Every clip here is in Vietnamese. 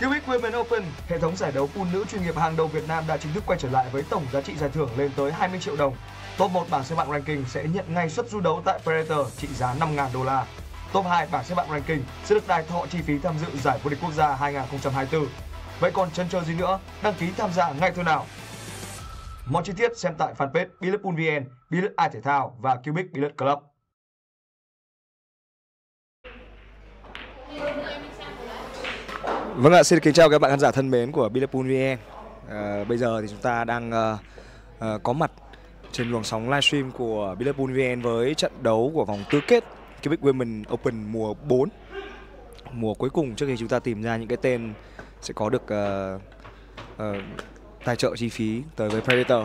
Cubic Women Open, hệ thống giải đấu pool nữ chuyên nghiệp hàng đầu Việt Nam đã chính thức quay trở lại với tổng giá trị giải thưởng lên tới 20 triệu đồng. Top 1 bảng xếp hạng ranking sẽ nhận ngay suất du đấu tại Predator trị giá 5.000 đô la. Top 2 bảng xếp hạng ranking sẽ được đài thọ chi phí tham dự giải vô địch quốc gia 2024. Vậy còn chần chờ gì nữa, đăng ký tham gia ngay thôi nào. Mọi chi tiết xem tại fanpage Billiard Pool VN, Billiard Ai Thể Thao và Cubic Billiard Club. Vâng ạ, xin kính chào các bạn khán giả thân mến của Billiard Pool VN. Bây giờ thì chúng ta đang có mặt trên luồng sóng livestream của Billiard Pool VN với trận đấu của vòng tứ kết Cubic Women Open mùa 4. Mùa cuối cùng trước khi chúng ta tìm ra những cái tên sẽ có được tài trợ chi phí tới với Predator.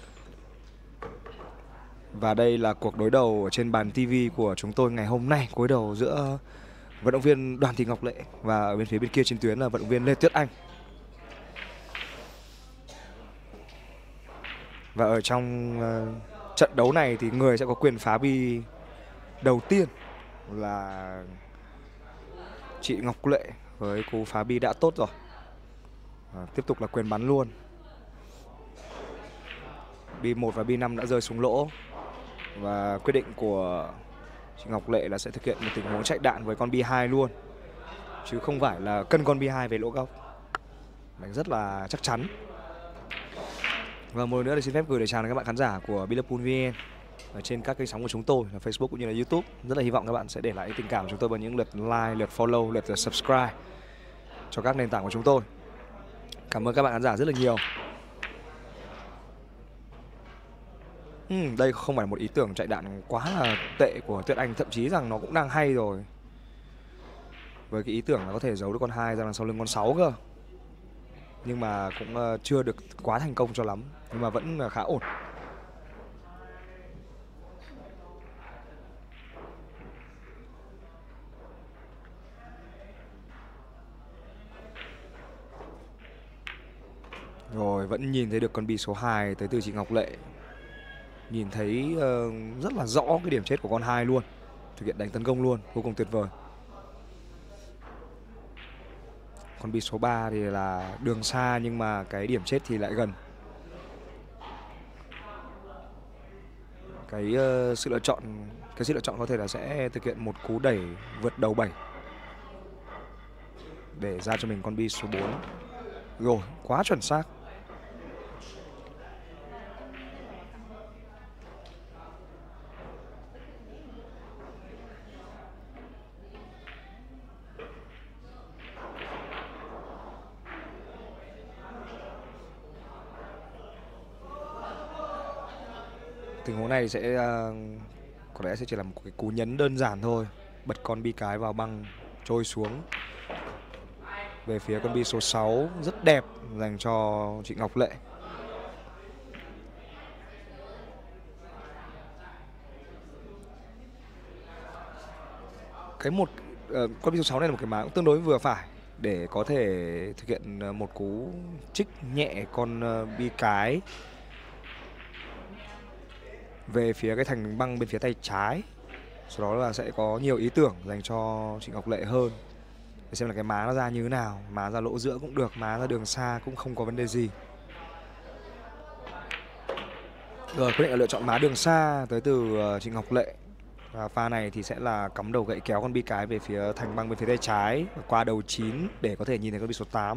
Và đây là cuộc đối đầu ở trên bàn TV của chúng tôi ngày hôm nay, đối đầu giữa vận động viên Đoàn Thị Ngọc Lệ và ở bên phía bên kia trên tuyến là vận động viên Lê Tuyết Anh. Và ở trong trận đấu này thì người sẽ có quyền phá bi đầu tiên là chị Ngọc Lệ với cú phá bi đã tốt rồi. Tiếp tục là quyền bắn luôn. Bi 1 và bi 5 đã rơi xuống lỗ. Và quyết định của chị Ngọc Lệ là sẽ thực hiện một tình huống chạy đạn với con bi 2 luôn, chứ không phải là cân con bi 2 về lỗ góc. Đánh rất là chắc chắn. Và một lần nữa thì xin phép gửi lời chào đến các bạn khán giả của Billiard Pool VN ở trên các kênh sóng của chúng tôi là Facebook cũng như là YouTube. Rất là hy vọng các bạn sẽ để lại tình cảm của chúng tôi bằng những lượt like, lượt follow, lượt subscribe cho các nền tảng của chúng tôi. Cảm ơn các bạn khán giả rất là nhiều. Đây không phải một ý tưởng chạy đạn quá là tệ của Tuyết Anh, thậm chí rằng nó cũng đang hay rồi. Với cái ý tưởng là có thể giấu được con 2 ra đằng sau lưng con 6 cơ. Nhưng mà cũng chưa được quá thành công cho lắm, nhưng mà vẫn khá ổn. Rồi vẫn nhìn thấy được con bi số 2 tới từ chị Ngọc Lệ. Nhìn thấy rất là rõ cái điểm chết của con 2 luôn. Thực hiện đánh tấn công luôn, vô cùng tuyệt vời. Con bi số 3 thì là đường xa nhưng mà cái điểm chết thì lại gần. Cái sự lựa chọn có thể là sẽ thực hiện một cú đẩy vượt đầu 7 để ra cho mình con bi số 4. Rồi, quá chuẩn xác. Tình huống này sẽ có lẽ sẽ chỉ là một cái cú nhấn đơn giản thôi. Bật con bi cái vào băng trôi xuống về phía con bi số 6, rất đẹp dành cho chị Ngọc Lệ. Con bi số 6 này là một cái má cũng tương đối vừa phải để có thể thực hiện một cú trích nhẹ con bi cái về phía cái thành băng bên phía tay trái. Sau đó là sẽ có nhiều ý tưởng dành cho chị Ngọc Lệ hơn, để xem là cái má nó ra như thế nào. Má ra lỗ giữa cũng được, má ra đường xa cũng không có vấn đề gì. Rồi quyết định là lựa chọn má đường xa tới từ chị Ngọc Lệ. Và pha này thì sẽ là cắm đầu gậy kéo con bi cái về phía thành băng bên phía tay trái qua đầu 9 để có thể nhìn thấy con bi số 8.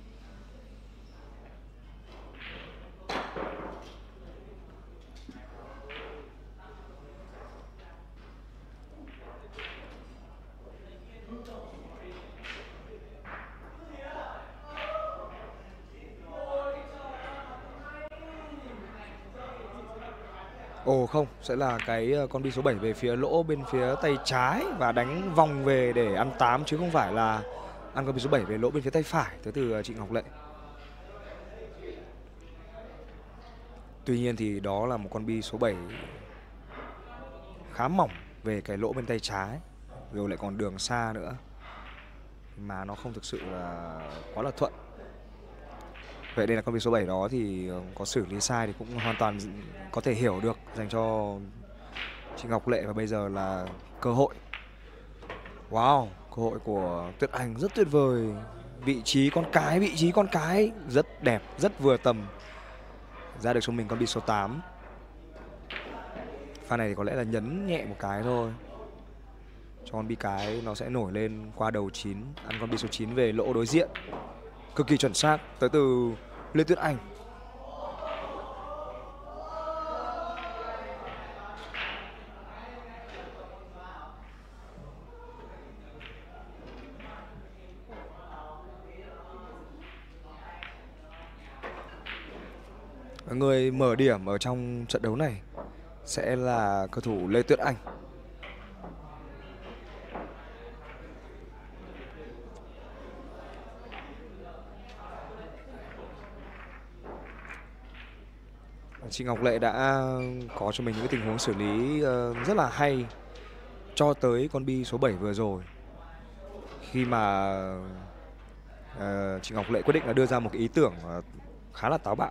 Ồ không, sẽ là cái con bi số 7 về phía lỗ bên phía tay trái và đánh vòng về để ăn 8, chứ không phải là ăn con bi số 7 về lỗ bên phía tay phải tới từ chị Ngọc Lệ. Tuy nhiên thì đó là một con bi số 7 khá mỏng về cái lỗ bên tay trái, rồi lại còn đường xa nữa, mà nó không thực sự là quá là thuận. Vậy đây là con bi số 7 đó thì có xử lý sai thì cũng hoàn toàn có thể hiểu được dành cho chị Ngọc Lệ. Và bây giờ là cơ hội. Wow, cơ hội của Tuyết Anh rất tuyệt vời. vị trí con cái rất đẹp, rất vừa tầm. Ra được cho mình con bi số 8. Pha này thì có lẽ là nhấn nhẹ một cái thôi, cho con bi cái nó sẽ nổi lên qua đầu 9, ăn con bi số 9 về lỗ đối diện. Cực kỳ chuẩn xác tới từ Lê Tuyết Anh. Người mở điểm ở trong trận đấu này sẽ là cầu thủ Lê Tuyết Anh. Chị Ngọc Lệ đã có cho mình những cái tình huống xử lý rất là hay cho tới con bi số 7 vừa rồi, khi mà chị Ngọc Lệ quyết định là đưa ra một cái ý tưởng khá là táo bạo.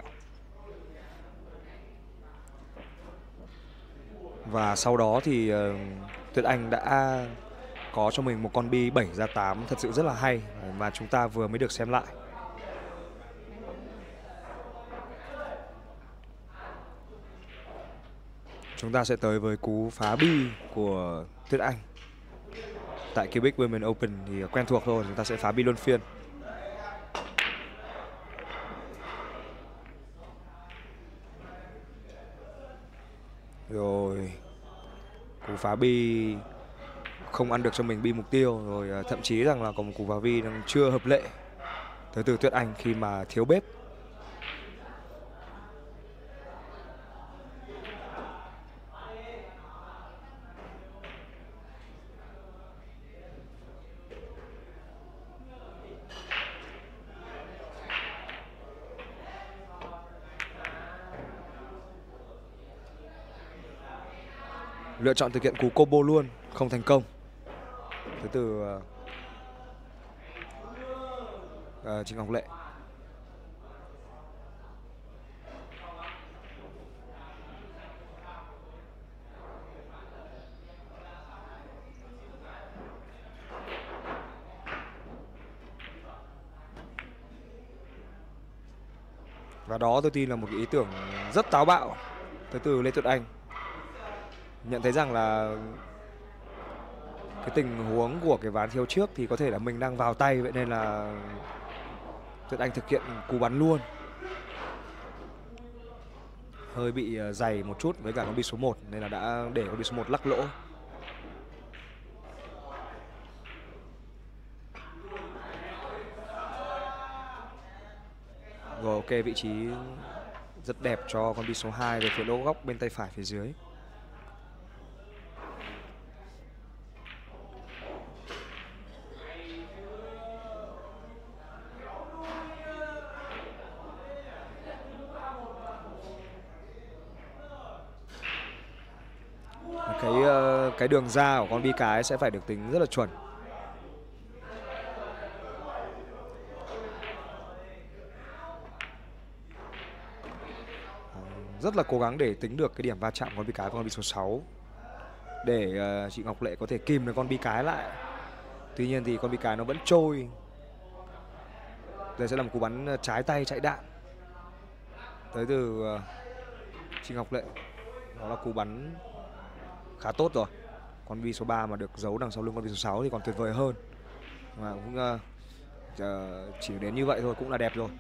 Và sau đó thì Tuyết Anh đã có cho mình một con bi 7 ra 8 thật sự rất là hay mà chúng ta vừa mới được xem lại. Chúng ta sẽ tới với cú phá bi của Tuyết Anh. Tại Quebec Women Open thì quen thuộc thôi, chúng ta sẽ phá bi luân phiên. Rồi cú phá bi không ăn được cho mình bi mục tiêu, rồi thậm chí rằng là có một cú phá bi đang chưa hợp lệ tới từ Tuyết Anh khi mà thiếu bếp. Lựa chọn thực hiện cú combo luôn, không thành công. Tới từ Trịnh Ngọc Lệ. Và đó tôi tin là một cái ý tưởng rất táo bạo tới từ Lê Tuyết Anh. Nhận thấy rằng là cái tình huống của cái ván thiếu trước thì có thể là mình đang vào tay, vậy nên là Tuyết Anh thực hiện cú bắn luôn. Hơi bị dày một chút với cả con bi số 1 nên là đã để con bi số 1 lắc lỗ. Rồi ok, vị trí rất đẹp cho con bi số 2 về phía lỗ góc bên tay phải phía dưới. Cái đường ra của con bi cái sẽ phải được tính rất là chuẩn. Rất là cố gắng để tính được cái điểm va chạm của con bi cái và con bi số 6 để chị Ngọc Lệ có thể kìm được con bi cái lại. Tuy nhiên thì con bi cái nó vẫn trôi. Đây sẽ là một cú bắn trái tay chạy đạn tới từ chị Ngọc Lệ. Đó là cú bắn khá tốt rồi. Con bi số 3 mà được giấu đằng sau lưng con bi số 6 thì còn tuyệt vời hơn. Mà cũng chỉ đến như vậy thôi cũng là đẹp rồi.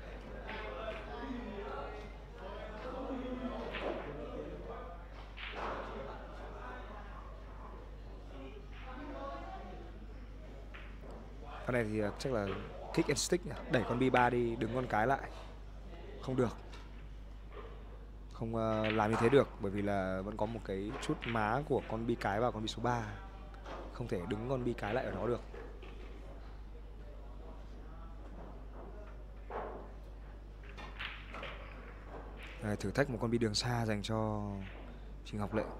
Cái này thì chắc là kick and stick nhỉ? Đẩy con bi 3 đi, đứng con cái lại. Không được. Không làm như thế được, bởi vì là vẫn có một cái chút má của con bi cái vào con bi số 3. Không thể đứng con bi cái lại ở đó được. Đây, thử thách một con bi đường xa dành cho chị Ngọc Lệ.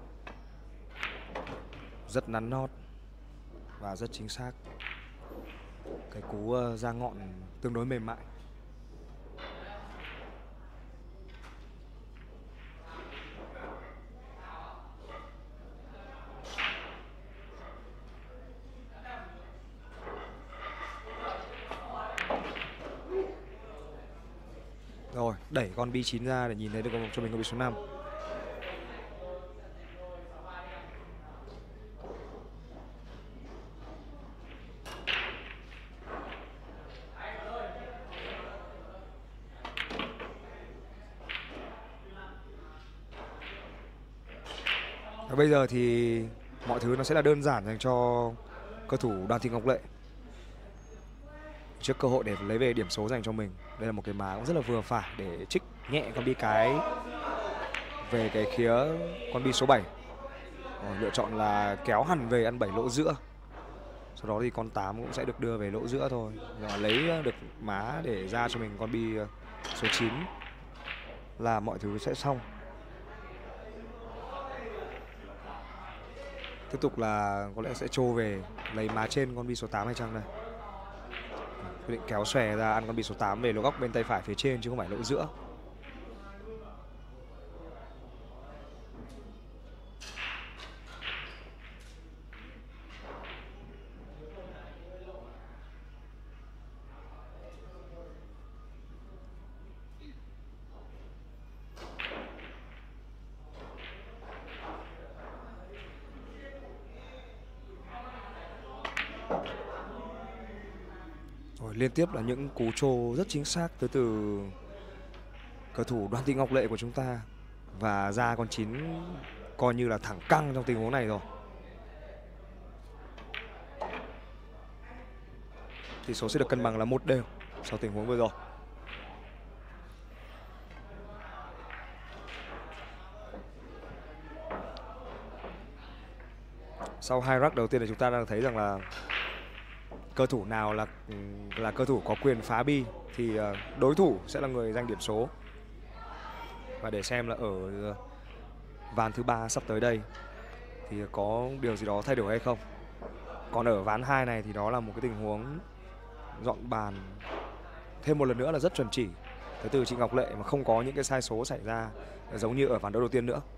Rất nắn nót và rất chính xác. Cái cú ra ngọn tương đối mềm mại. đẩy con B9 ra để nhìn thấy được cho mình con B số 5. Và bây giờ thì mọi thứ nó sẽ là đơn giản dành cho cầu thủ Đoàn Thị Ngọc Lệ. Trước cơ hội để lấy về điểm số dành cho mình. Đây là một cái má cũng rất là vừa phải để trích nhẹ con bi cái về cái khía con bi số 7. Lựa chọn là kéo hẳn về ăn 7 lỗ giữa. Sau đó thì con 8 cũng sẽ được đưa về lỗ giữa thôi. Và lấy được má để ra cho mình con bi số 9 là mọi thứ sẽ xong. Tiếp tục là có lẽ sẽ trô về lấy má trên con bi số 8 hay chăng đây. Quyết định kéo xòe ra ăn con bi số 8 về lỗ góc bên tay phải phía trên chứ không phải lỗ giữa. Liên tiếp là những cú trô rất chính xác tới từ cầu thủ Đoàn Thị Ngọc Lệ của chúng ta. Và ra con 9 coi như là thẳng căng trong tình huống này rồi. Tỷ số sẽ được cân bằng là 1-1 sau tình huống vừa rồi. Sau hai rắc đầu tiên thì chúng ta đang thấy rằng là cầu thủ nào là cầu thủ có quyền phá bi thì đối thủ sẽ là người giành điểm số. Và để xem là ở ván thứ 3 sắp tới đây thì có điều gì đó thay đổi hay không. Còn ở ván 2 này thì đó là một cái tình huống dọn bàn thêm một lần nữa là rất chuẩn chỉ tới từ chị Ngọc Lệ mà không có những cái sai số xảy ra giống như ở ván đấu đầu tiên nữa.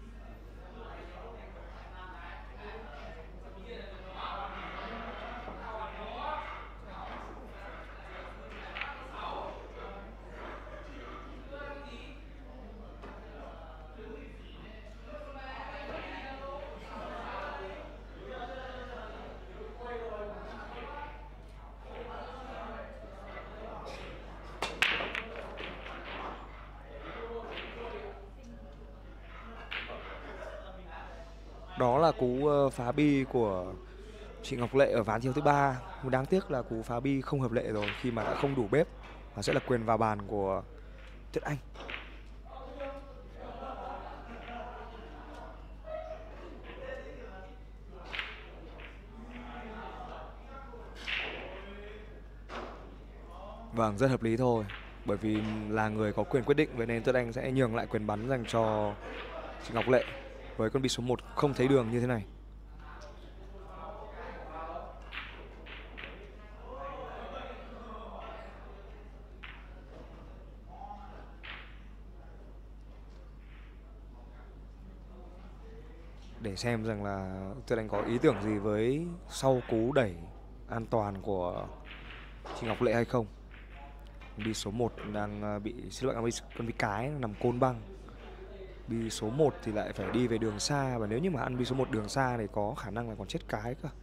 Đó là cú phá bi của chị Ngọc Lệ ở ván thi đấu thứ 3. Đáng tiếc là cú phá bi không hợp lệ rồi khi mà đã không đủ bếp và sẽ là quyền vào bàn của Tuyết Anh. Vâng, rất hợp lý thôi. Bởi vì là người có quyền quyết định, vậy nên Tuyết Anh sẽ nhường lại quyền bắn dành cho chị Ngọc Lệ với con bi số 1 không thấy đường như thế này. Để xem rằng là Tuyết Anh có ý tưởng gì với sau cú đẩy an toàn của chị Ngọc Lệ hay không. Bi số 1 đang bị xin lỗi con bi cái nằm côn băng. Bi số 1 thì lại phải đi về đường xa, và nếu như mà ăn bi số 1 đường xa thì có khả năng là còn chết cái cơ.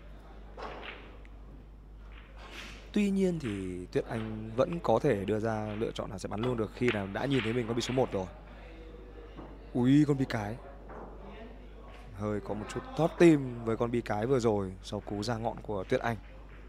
Tuy nhiên thì Tuyết Anh vẫn có thể đưa ra lựa chọn là sẽ bắn luôn được khi nào đã nhìn thấy mình có bi số 1 rồi. Ui, con bi cái hơi có một chút thót tim với con bi cái vừa rồi sau cú ra ngọn của Tuyết Anh.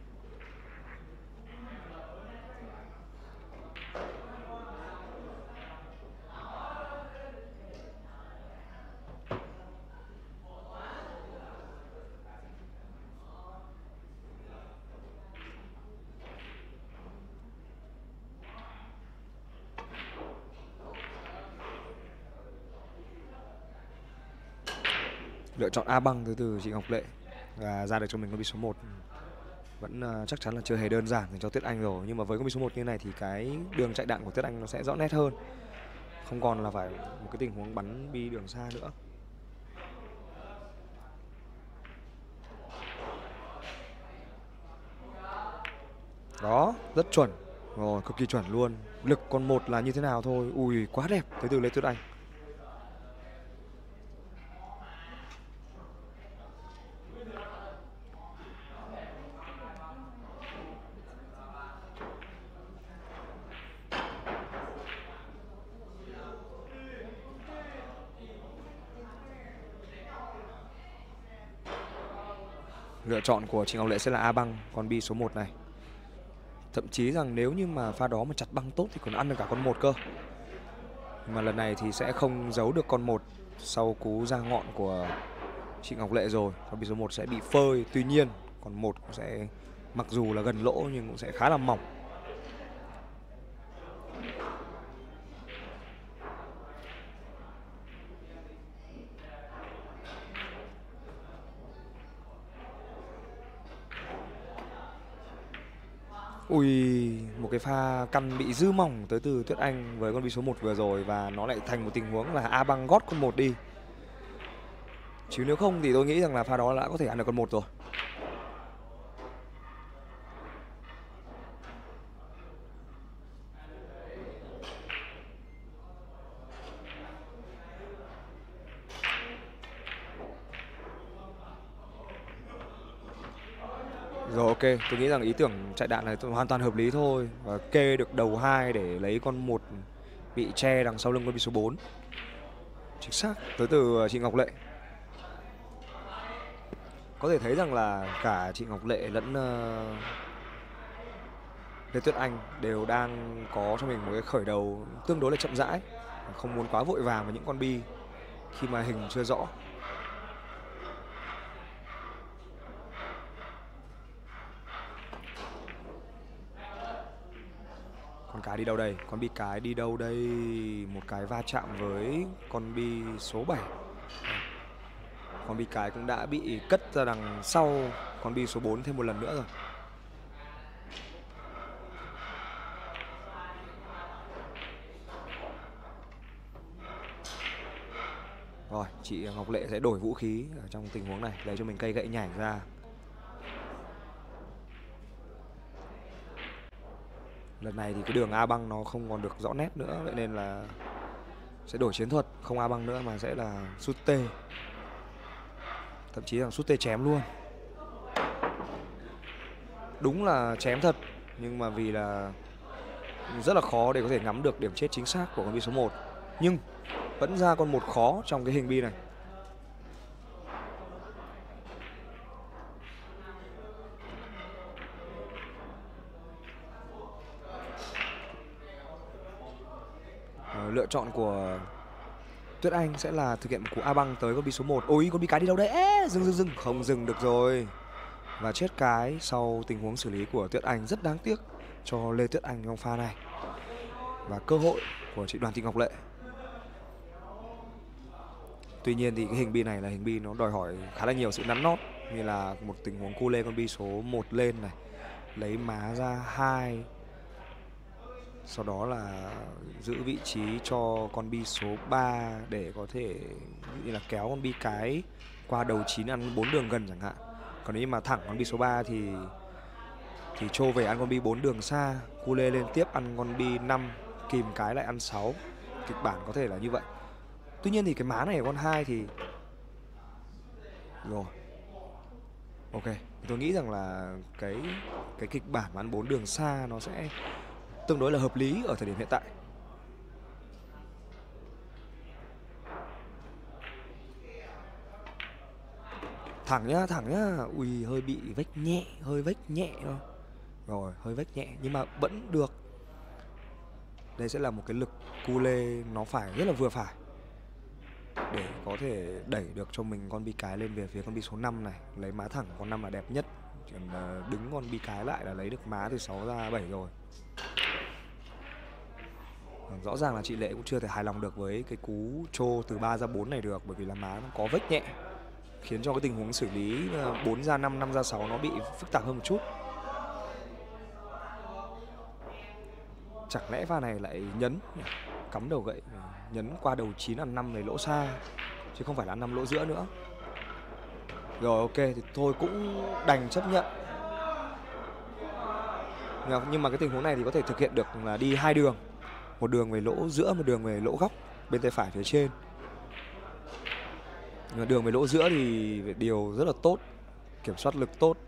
Lựa chọn A băng từ chị Ngọc Lệ và ra được cho mình con bi số 1 vẫn chắc chắn là chưa hề đơn giản dành cho Tuyết Anh rồi. Nhưng mà với con bi số 1 như này thì cái đường chạy đạn của Tuyết Anh nó sẽ rõ nét hơn, không còn là phải một cái tình huống bắn bi đường xa nữa. Đó, rất chuẩn Rồi, cực kỳ chuẩn luôn. Lực con một là như thế nào thôi. Ui, quá đẹp tới từ Lê Tuyết Anh. Lựa chọn của Trịnh Ngọc Lệ sẽ là A băng, con bi số 1 này. Thậm chí rằng nếu như mà pha đó mà chặt băng tốt thì còn ăn được cả con 1 cơ. Nhưng mà lần này thì sẽ không giấu được con 1 sau cú ra ngọn của Trịnh Ngọc Lệ rồi. Con bi số 1 sẽ bị phơi. Tuy nhiên con 1 cũng sẽ, mặc dù là gần lỗ nhưng cũng sẽ khá là mỏng. Ui, một cái pha căn bị dư mỏng tới từ Tuyết Anh với con bi số 1 vừa rồi. Và nó lại thành một tình huống là A băng gót con 1 đi. Chứ nếu không thì tôi nghĩ rằng là pha đó đã có thể ăn được con 1 rồi. Rồi ok, tôi nghĩ rằng ý tưởng chạy đạn này hoàn toàn hợp lý thôi. Và kê được đầu 2 để lấy con 1 bị che đằng sau lưng con bi số 4. Chính xác, tới từ chị Ngọc Lệ. Có thể thấy rằng là cả chị Ngọc Lệ lẫn Lê Tuyết Anh đều đang có cho mình một cái khởi đầu tương đối là chậm rãi. Không muốn quá vội vàng với những con bi khi mà hình chưa rõ. Con cái đi đâu đây? Con bi cái đi đâu đây? Một cái va chạm với con bi số 7. Con bi cái cũng đã bị cất ra đằng sau con bi số 4 thêm một lần nữa rồi. Rồi, chị Ngọc Lệ sẽ đổi vũ khí ở trong tình huống này, lấy cho mình cây gậy nhảy ra. Lần này thì cái đường A băng nó không còn được rõ nét nữa, vậy nên là sẽ đổi chiến thuật, không A băng nữa mà sẽ là sút tê. Thậm chí là sút tê chém luôn. Đúng là chém thật, nhưng mà vì là rất là khó để có thể ngắm được điểm chết chính xác của con bi số 1. Nhưng vẫn ra con 1 khó trong cái hình bi này. Lựa chọn của Tuyết Anh sẽ là thực hiện một cú A băng tới con bi số 1. Ôi, con bi cái đi đâu đấy? Dừng. Không dừng được rồi. Và chết cái sau tình huống xử lý của Tuyết Anh rất đáng tiếc cho Lê Tuyết Anh trong pha này. Và cơ hội của chị Đoàn Thị Ngọc Lệ. Tuy nhiên thì cái hình bi này là hình bi nó đòi hỏi khá là nhiều sự nắn nót. Như là một tình huống cu lê con bi số 1 lên này, lấy má ra 2, sau đó là giữ vị trí cho con bi số 3 để có thể như là kéo con bi cái qua đầu 9 ăn 4 đường gần chẳng hạn. Còn nếu như mà thẳng con bi số 3 thì trô về ăn con bi 4 đường xa, cu lê lên tiếp ăn con bi 5, kìm cái lại ăn 6. Kịch bản có thể là như vậy. Tuy nhiên thì cái má này ở con 2 thì rồi. Ok, tôi nghĩ rằng là cái kịch bản mà ăn 4 đường xa nó sẽ tương đối là hợp lý ở thời điểm hiện tại. Thẳng nhá. Ui, hơi bị vách nhẹ, hơi vách nhẹ thôi. Rồi, hơi vách nhẹ nhưng mà vẫn được. Đây sẽ là một cái lực cu lê nó phải rất là vừa phải để có thể đẩy được cho mình con bi cái lên về phía con bi số 5 này. Lấy má thẳng con 5 là đẹp nhất. Chỉ cần đứng con bi cái lại là lấy được má từ 6 ra 7 rồi. Rõ ràng là chị Lệ cũng chưa thể hài lòng được với cái cú trô từ 3 ra 4 này được, bởi vì là má nó có vách nhẹ, khiến cho cái tình huống xử lý 4 ra 5, 5 ra 6 nó bị phức tạp hơn một chút. Chẳng lẽ pha này lại nhấn, cắm đầu gậy, nhấn qua đầu 9 ăn 5 này lỗ xa, chứ không phải là ăn 5 lỗ giữa nữa. Rồi ok, thì thôi cũng đành chấp nhận. Nhưng mà cái tình huống này thì có thể thực hiện được là đi hai đường, một đường về lỗ giữa, một đường về lỗ góc bên tay phải phía trên. Nhưng mà đường về lỗ giữa thì điều rất là tốt, kiểm soát lực tốt.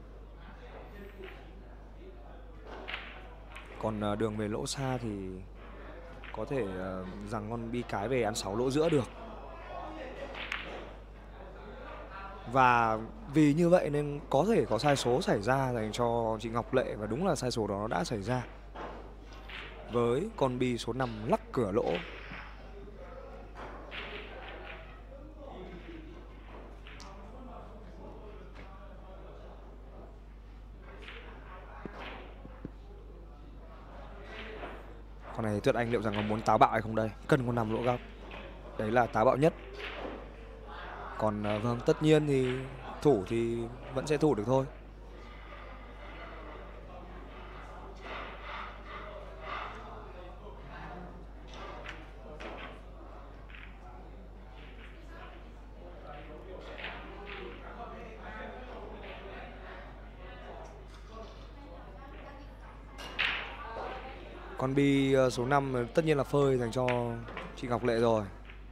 Còn đường về lỗ xa thì có thể rằng con bi cái về ăn 6 lỗ giữa được. Và vì như vậy nên có thể có sai số xảy ra dành cho chị Ngọc Lệ, và đúng là sai số đó nó đã xảy ra với con bi số 5 lắc cửa lỗ. Con này Tuyết Anh liệu rằng có muốn táo bạo hay không đây? Cần con 5 lỗ góc. Đấy là táo bạo nhất. Còn vâng, tất nhiên thì thủ thì vẫn sẽ thủ được thôi. Con bi số 5 tất nhiên là phơi dành cho chị Ngọc Lệ rồi.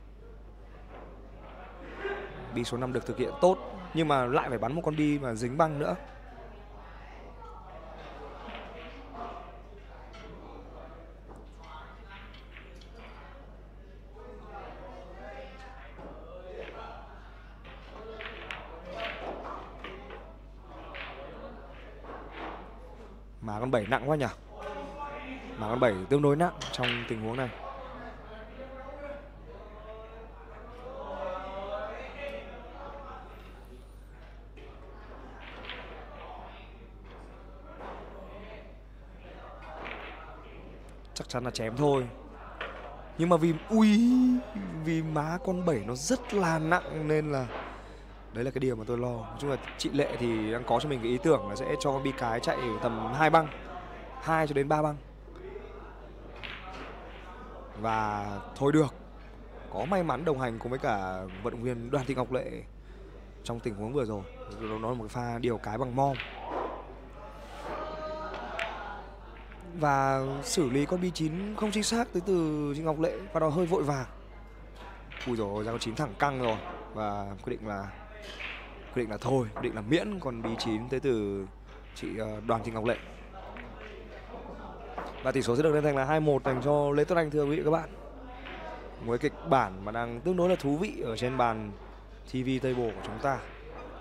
Bi số 5 được thực hiện tốt, nhưng mà lại phải bắn một con bi mà dính băng nữa. Mà con 7 nặng quá nhỉ. Mà con 7 tương đối nặng trong tình huống này. Chắc chắn là chém thôi. Nhưng mà vì má con 7 nó rất là nặng nên là đấy là cái điều mà tôi lo. Nói chung là chị Lệ thì đang có cho mình cái ý tưởng là sẽ cho con bi cái chạy tầm 2 băng, 2 cho đến 3 băng. Và thôi được, có may mắn đồng hành cùng với cả vận động viên Đoàn Thị Ngọc Lệ trong tình huống vừa rồi. Nó là một cái pha điều cái bằng mom. Và xử lý con bi 9 không chính xác tới từ chị Ngọc Lệ, và nó hơi vội vàng. Ui rồi, ra con 9 thẳng căng rồi. Và quyết định là thôi, quyết định là miễn con bi 9 tới từ chị Đoàn Thị Ngọc Lệ. Và tỷ số sẽ được lên thành là 2-1 dành cho Lê Tuyết Anh, thưa quý vị và các bạn. Một cái kịch bản mà đang tương đối là thú vị ở trên bàn TV table của chúng ta.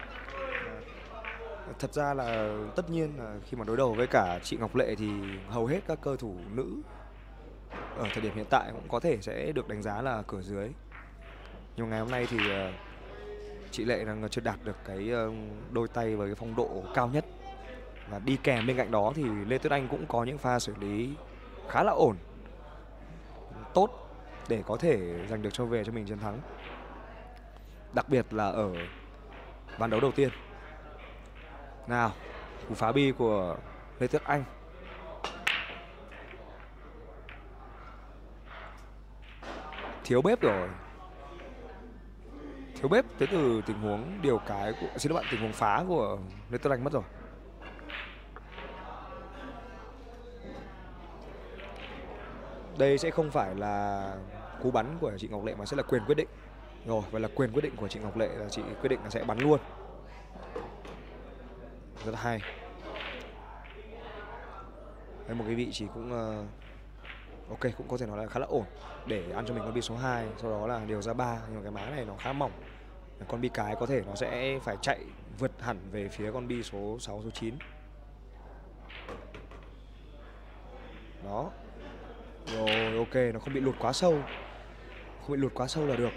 Thật ra là tất nhiên là khi mà đối đầu với cả chị Ngọc Lệ thì hầu hết các cơ thủ nữ ở thời điểm hiện tại cũng có thể sẽ được đánh giá là cửa dưới. Nhưng ngày hôm nay thì chị Lệ đang chưa đạt được cái đôi tay với cái phong độ cao nhất. Và đi kèm bên cạnh đó thì Lê Tuyết Anh cũng có những pha xử lý khá là ổn, tốt để có thể giành được về cho mình chiến thắng. Đặc biệt là ở ván đấu đầu tiên. Nào, cú phá bi của Lê Tuyết Anh. Thiếu bếp rồi. Thiếu bếp tới từ tình huống điều cái của, xin lỗi bạn, tình huống phá của Lê Tuyết Anh mất rồi. Đây sẽ không phải là cú bắn của chị Ngọc Lệ mà sẽ là quyền quyết định. Rồi, vậy là quyền quyết định của chị Ngọc Lệ là chị quyết định là sẽ bắn luôn. Rất là hay. Đấy, một cái vị trí cũng ok, cũng có thể nói là khá là ổn để ăn cho mình con bi số 2, sau đó là điều ra 3. Nhưng mà cái má này nó khá mỏng. Con bi cái có thể nó sẽ phải chạy vượt hẳn về phía con bi số 6, số 9. Đó. Rồi, ok, nó không bị lụt quá sâu. Không bị lụt quá sâu là được.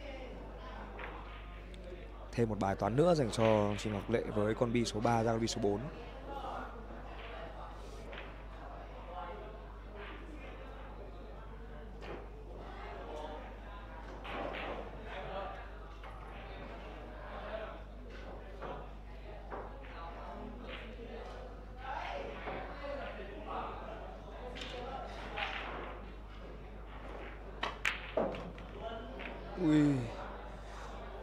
Thêm một bài toán nữa dành cho chị Ngọc Lệ với con bi số 3 ra con bi số 4.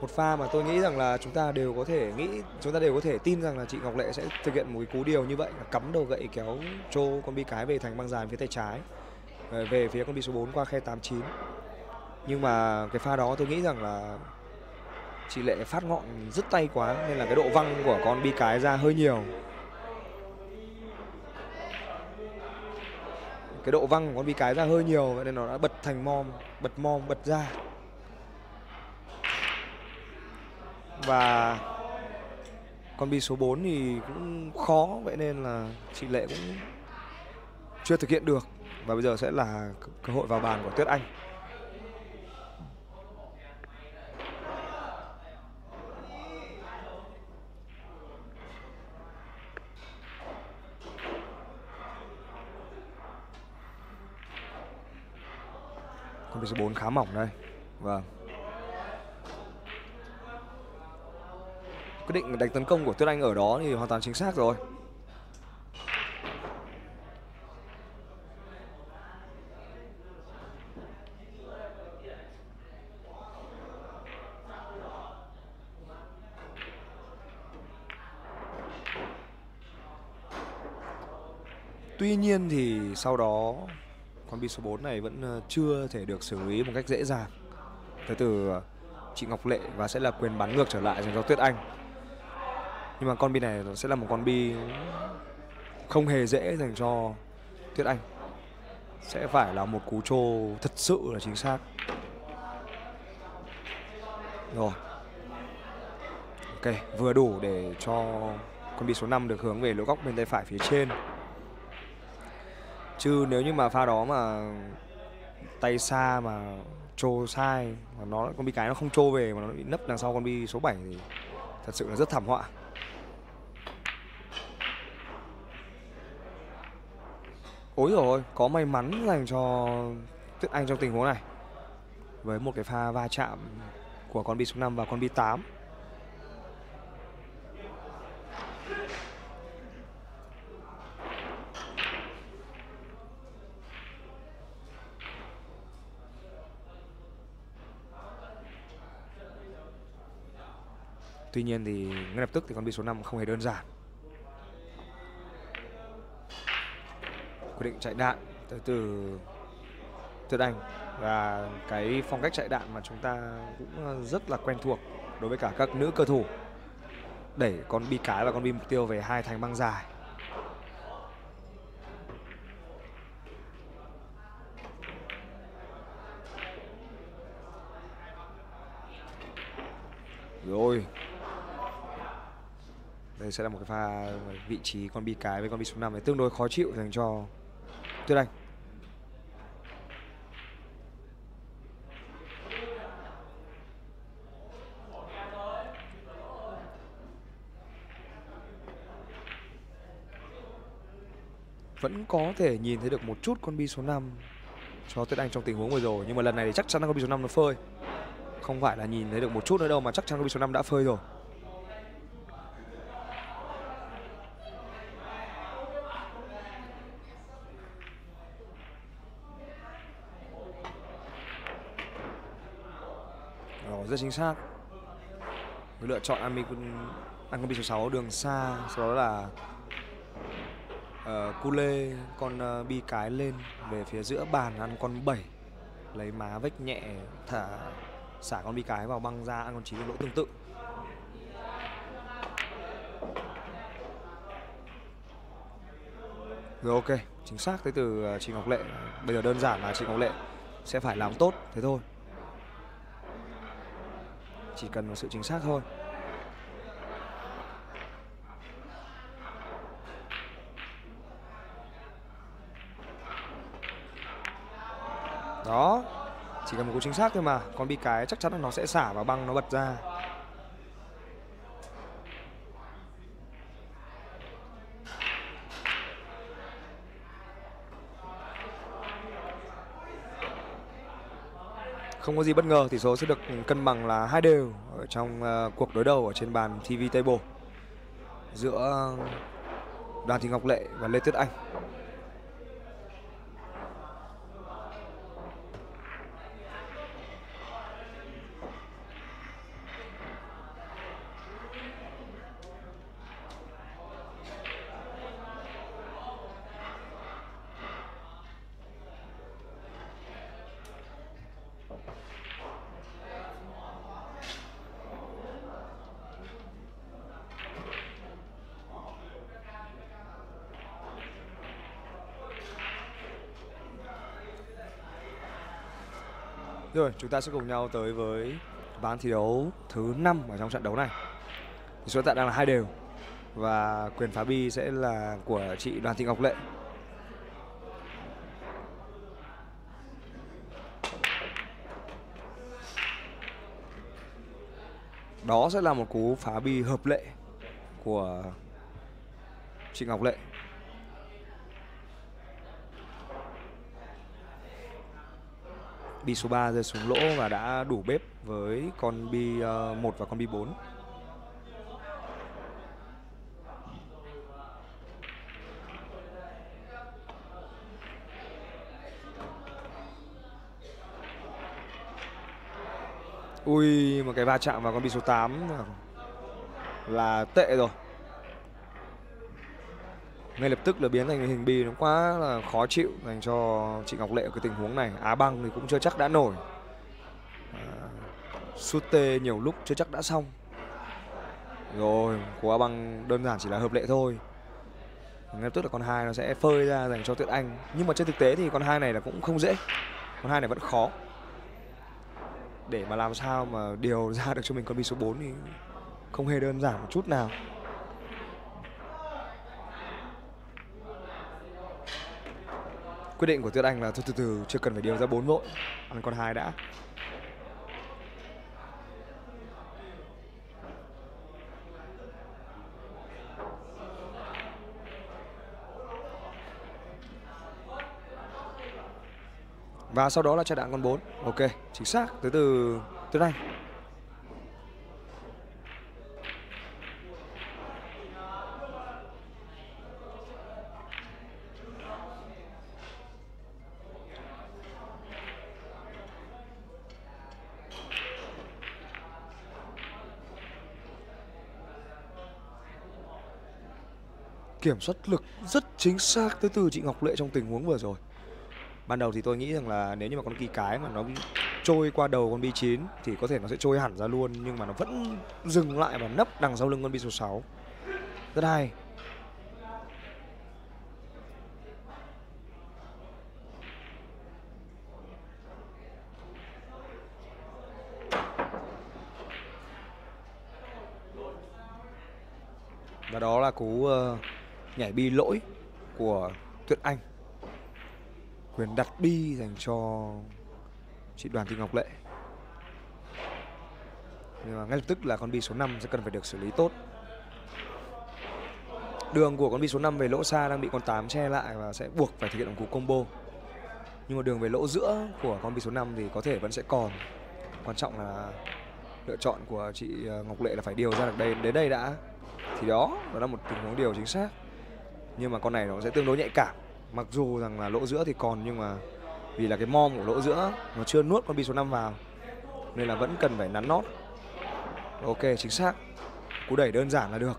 một pha mà tôi nghĩ rằng là chúng ta đều có thể tin rằng là chị Ngọc Lệ sẽ thực hiện một cái cú điều như vậy, là cắm đầu gậy kéo trô con bi cái về thành băng dài phía tay trái, về phía con bi số 4 qua khe 89. Nhưng mà cái pha đó tôi nghĩ rằng là chị Lệ phát ngọn dứt tay quá nên là cái độ văng của con bi cái ra hơi nhiều. Cái độ văng của con bi cái ra hơi nhiều vậy nên nó đã bật thành bật ra. Và con bi số 4 thì cũng khó, vậy nên là chị Lệ cũng chưa thực hiện được. Và bây giờ sẽ là cơ hội vào bàn của Tuyết Anh. Con bi số 4 khá mỏng đây. Vâng. Quyết định đánh tấn công của Tuyết Anh ở đó thì hoàn toàn chính xác rồi. Tuy nhiên thì sau đó con bi số 4 này vẫn chưa thể được xử lý một cách dễ dàng tới từ chị Ngọc Lệ, và sẽ là quyền bắn ngược trở lại dành cho Tuyết Anh. Nhưng mà con bi này sẽ là một con bi không hề dễ dành cho Tuyết Anh. Sẽ phải là một cú trô thật sự là chính xác. Rồi. Ok, vừa đủ để cho con bi số 5 được hướng về lỗ góc bên tay phải phía trên. Chứ nếu như mà pha đó mà tay xa mà trô sai, mà con bi cái nó không trô về mà nó bị nấp đằng sau con bi số 7 thì thật sự là rất thảm họa. Ối rồi, có may mắn dành cho Tuyết Anh trong tình huống này, với một cái pha va chạm của con bi số 5 và con bi 8. Tuy nhiên thì ngay lập tức thì con bi số 5 không hề đơn giản. Quyết định chạy đạn tới từ Tuyết Anh, và cái phong cách chạy đạn mà chúng ta cũng rất là quen thuộc đối với cả các nữ cơ thủ, đẩy con bi cái và con bi mục tiêu về hai thành băng dài. Rồi, đây sẽ là một cái pha vị trí con bi cái với con bi số 5 này tương đối khó chịu dành cho Tuyết Anh. Vẫn có thể nhìn thấy được một chút con bi số 5 cho Tuyết Anh trong tình huống vừa rồi, nhưng mà lần này thì chắc chắn là con bi số 5 nó phơi. Không phải là nhìn thấy được một chút nữa đâu, mà chắc chắn con bi số 5 đã phơi rồi. Rồi, rất chính xác. Người lựa chọn ăn con bi số 6 đường xa, sau đó là cu lê con bi cái lên về phía giữa bàn ăn con 7, lấy má vách nhẹ xả con bi cái vào băng ra ăn con 9 lỗ tương tự. Rồi, ok, chính xác tới từ chị Ngọc Lệ. Bây giờ đơn giản là chị Ngọc Lệ sẽ phải làm tốt thế thôi, chỉ cần một sự chính xác thôi. Đó, chỉ cần một cú chính xác thôi mà con bi cái chắc chắn là nó sẽ xả vào băng, nó bật ra. Không có gì bất ngờ, tỷ số sẽ được cân bằng là 2 đều ở trong cuộc đối đầu ở trên bàn TV table giữa Đoàn Thị Ngọc Lệ và Lê Tuyết Anh. Rồi, chúng ta sẽ cùng nhau tới với ván thi đấu thứ 5 ở trong trận đấu này. Tỷ số hiện tại đang là 2 đều và quyền phá bi sẽ là của chị Đoàn Thị Ngọc Lệ. Đó sẽ là một cú phá bi hợp lệ của chị Ngọc Lệ. Bi số 3 rơi xuống lỗ và đã đủ bếp với con bi 1 và con bi 4. Ui, một cái va chạm vào con bi số 8 là tệ rồi. Ngay lập tức là biến thành hình bi, nó quá là khó chịu dành cho chị Ngọc Lệ ở cái tình huống này. Á băng thì cũng chưa chắc đã nổi. Sút tê nhiều lúc chưa chắc đã xong. Rồi, của Á băng đơn giản chỉ là hợp lệ thôi. Ngay lập tức là con 2 nó sẽ phơi ra dành cho Tuyết Anh. Nhưng mà trên thực tế thì con 2 này là cũng không dễ. Con 2 này vẫn khó. Để mà làm sao mà điều ra được cho mình con bi số 4 thì không hề đơn giản một chút nào. Quyết định của Tuyết Anh là thôi từ từ, chưa cần phải điều ra 4 vội, ăn con 2 đã. Và sau đó là chạy đạn con 4. Ok, chính xác, từ từ Tuyết Anh. Kiểm soát lực rất chính xác tới từ chị Ngọc Lệ trong tình huống vừa rồi. Ban đầu thì tôi nghĩ rằng là nếu như mà con kỳ cái mà nó trôi qua đầu con bi 9 thì có thể nó sẽ trôi hẳn ra luôn, nhưng mà nó vẫn dừng lại và nấp đằng sau lưng con bi số 6. Rất hay. Và đó là cú nhảy bi lỗi của Tuyết Anh. Quyền đặt bi dành cho chị Đoàn Thị Ngọc Lệ. Nhưng mà ngay lập tức là con bi số 5 sẽ cần phải được xử lý tốt. Đường của con bi số 5 về lỗ xa đang bị con 8 che lại và sẽ buộc phải thực hiện một cú combo. Nhưng mà đường về lỗ giữa của con bi số 5 thì có thể vẫn sẽ còn. Quan trọng là lựa chọn của chị Ngọc Lệ là phải điều ra được đến đây đã. Thì đó là một tình huống điều chính xác. Nhưng mà con này nó sẽ tương đối nhạy cảm. Mặc dù rằng là lỗ giữa thì còn, nhưng mà vì là cái mom của lỗ giữa nó chưa nuốt con bi số 5 vào nên là vẫn cần phải nắn nót. Ok, chính xác. Cú đẩy đơn giản là được.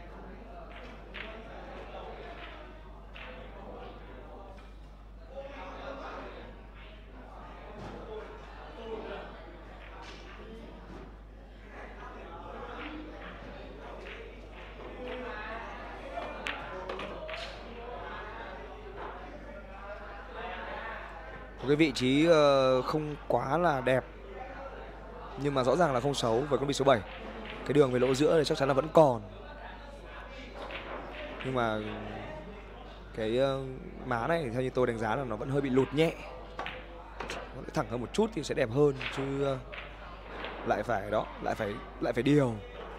Một cái vị trí không quá là đẹp, nhưng mà rõ ràng là không xấu với con bi số 7. Cái đường về lỗ giữa thì chắc chắn là vẫn còn. Nhưng mà cái má này theo như tôi đánh giá là nó vẫn hơi bị lụt nhẹ. Nó thẳng hơn một chút thì sẽ đẹp hơn, chứ lại phải đó, lại phải điều.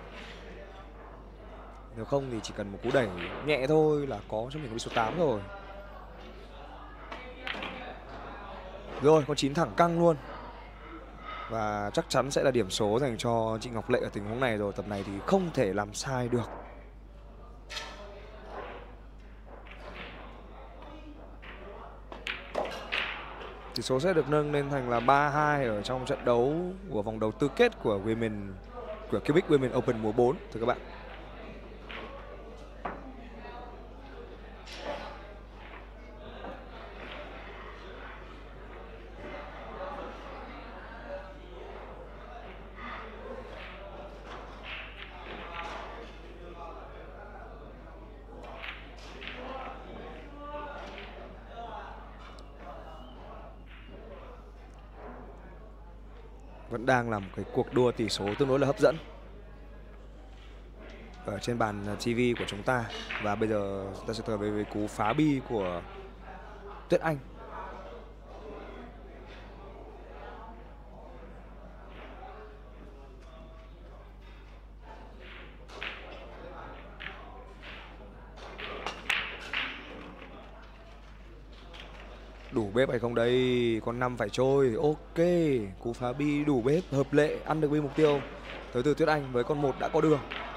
Nếu không thì chỉ cần một cú đẩy nhẹ thôi là có cho mình con bi số 8 rồi. Rồi, con 9 thẳng căng luôn. Và chắc chắn sẽ là điểm số dành cho chị Ngọc Lệ ở tình huống này rồi. Tập này thì không thể làm sai được. Tỷ số sẽ được nâng lên thành là 3-2 ở trong trận đấu của vòng đấu tứ kết của Cubic Women Open mùa 4 thưa các bạn. Vẫn đang là một cái cuộc đua tỷ số tương đối là hấp dẫn ở trên bàn TV của chúng ta. Và bây giờ ta sẽ tới với cú phá bi của Tuyết Anh. Đủ bếp hay không đây? Con 5 phải trôi. Ok, cú phá bi đủ bếp, hợp lệ, ăn được bi mục tiêu tới từ Tuyết Anh. Với con 1 đã có đường.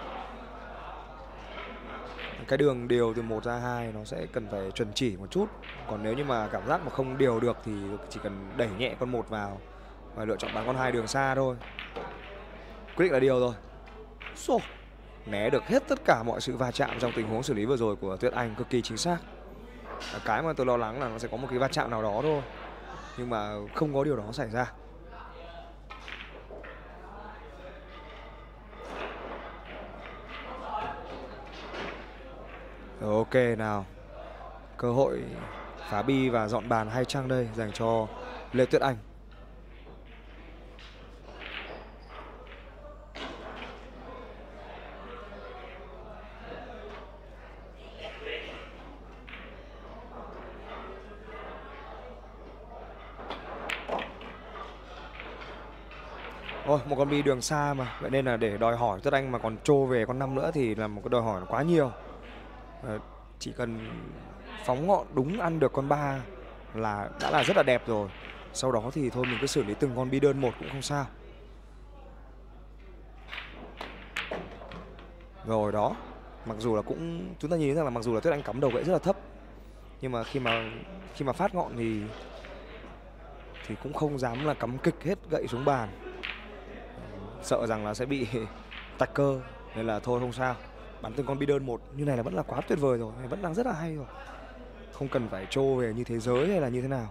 Cái đường điều từ 1 ra 2 nó sẽ cần phải chuẩn chỉ một chút. Còn nếu như mà cảm giác mà không điều được thì chỉ cần đẩy nhẹ con 1 vào và lựa chọn bắn con 2 đường xa thôi. Quyết định là điều rồi. Né được hết tất cả mọi sự va chạm trong tình huống xử lý vừa rồi của Tuyết Anh, cực kỳ chính xác. Cái mà tôi lo lắng là nó sẽ có một cái va chạm nào đó thôi, nhưng mà không có điều đó xảy ra. Rồi, ok nào. Cơ hội phá bi và dọn bàn hay chăng đây dành cho Lê Tuyết Anh. Ôi, một con bi đường xa mà. Vậy nên là để đòi hỏi Tuyết Anh mà còn trô về con 5 nữa thì là một cái đòi hỏi quá nhiều. Chỉ cần phóng ngọn đúng ăn được con 3 là đã là rất là đẹp rồi. Sau đó thì thôi mình cứ xử lý từng con bi đơn một cũng không sao. Rồi đó. Mặc dù là cũng chúng ta nhìn thấy rằng là mặc dù là Tuyết Anh cắm đầu gậy rất là thấp, nhưng mà khi mà phát ngọn thì cũng không dám là cắm kịch hết gậy xuống bàn, sợ rằng là sẽ bị tạch cơ, nên là thôi không sao. Bắn từng con bi đơn một như này là vẫn là quá tuyệt vời rồi, vẫn đang rất là hay rồi. Không cần phải trô về như thế giới hay là như thế nào.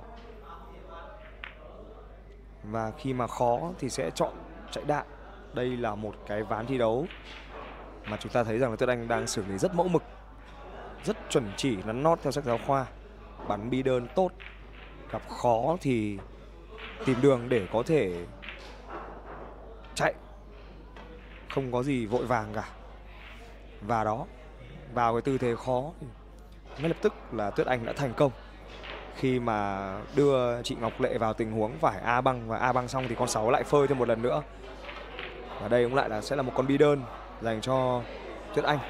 Và khi mà khó thì sẽ chọn chạy đạn. Đây là một cái ván thi đấu mà chúng ta thấy rằng là Tuyết Anh đang xử lý rất mẫu mực, rất chuẩn chỉ, nắn nót theo sách giáo khoa. Bắn bi đơn tốt, gặp khó thì tìm đường để có thể chạy, không có gì vội vàng cả. Và đó, vào cái tư thế khó ngay lập tức là Tuyết Anh đã thành công khi mà đưa chị Ngọc Lệ vào tình huống phải A băng, và A băng xong thì con 6 lại phơi thêm một lần nữa. Và đây cũng lại là sẽ là một con bi đơn dành cho Tuyết Anh.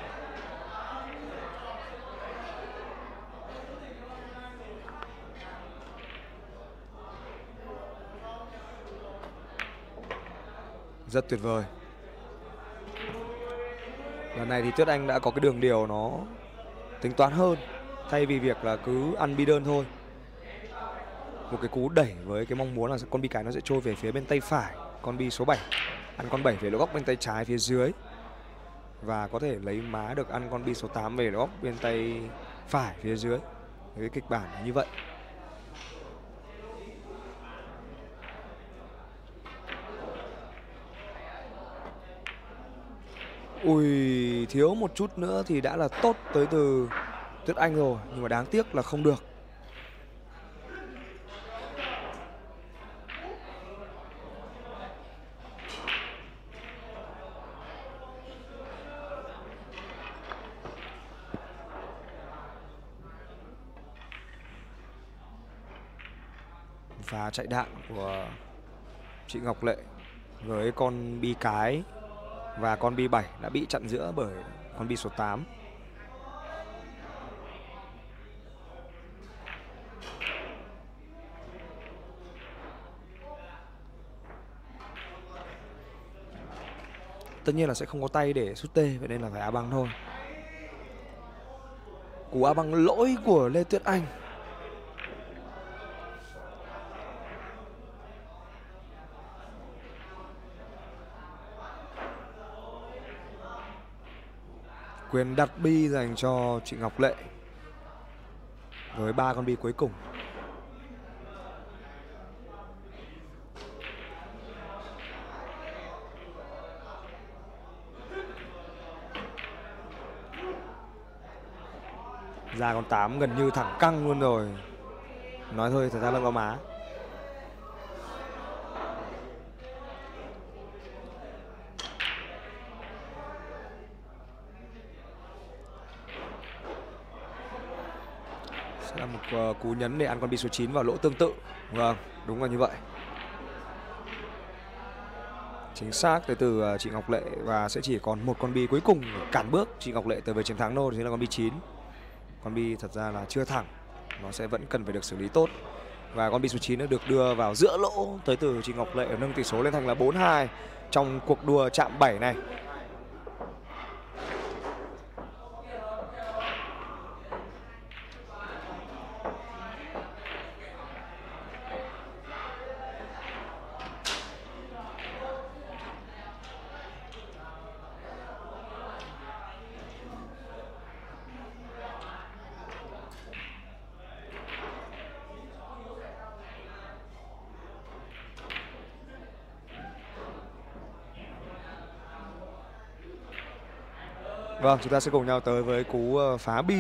Rất tuyệt vời. Lần này thì Tuyết Anh đã có cái đường điều nó tính toán hơn, thay vì việc là cứ ăn bi đơn thôi. Một cái cú đẩy với cái mong muốn là con bi cái nó sẽ trôi về phía bên tay phải, con bi số 7 ăn con 7 về lỗ góc bên tay trái phía dưới, và có thể lấy má được ăn con bi số 8 về lỗ góc bên tay phải phía dưới. Cái kịch bản là như vậy. Ui, thiếu một chút nữa thì đã là tốt tới từ Tuyết Anh rồi, nhưng mà đáng tiếc là không được. Và chạy đạn của chị Ngọc Lệ với con bi cái và con bi 7 đã bị chặn giữa bởi con bi số 8. Tất nhiên là sẽ không có tay để sút tê, vậy nên là phải A băng thôi. Cú A băng lỗi của Lê Tuyết Anh. Quyền đặt bi dành cho chị Ngọc Lệ với 3 con bi cuối cùng. Ra con 8 gần như thẳng căng luôn rồi. Nói thôi thật ra vẫn có má. Sẽ là một cú nhấn để ăn con bi số 9 vào lỗ tương tự. Vâng, đúng là như vậy. Chính xác tới từ chị Ngọc Lệ, và sẽ chỉ còn một con bi cuối cùng cản bước chị Ngọc Lệ tới với chiến thắng thôi, chính là con bi 9. Con bi thật ra là chưa thẳng, nó sẽ vẫn cần phải được xử lý tốt. Và con bi số 9 đã được đưa vào giữa lỗ tới từ chị Ngọc Lệ, nâng tỷ số lên thành là 4-2 trong cuộc đua chạm 7 này. Vâng, chúng ta sẽ cùng nhau tới với cú phá bi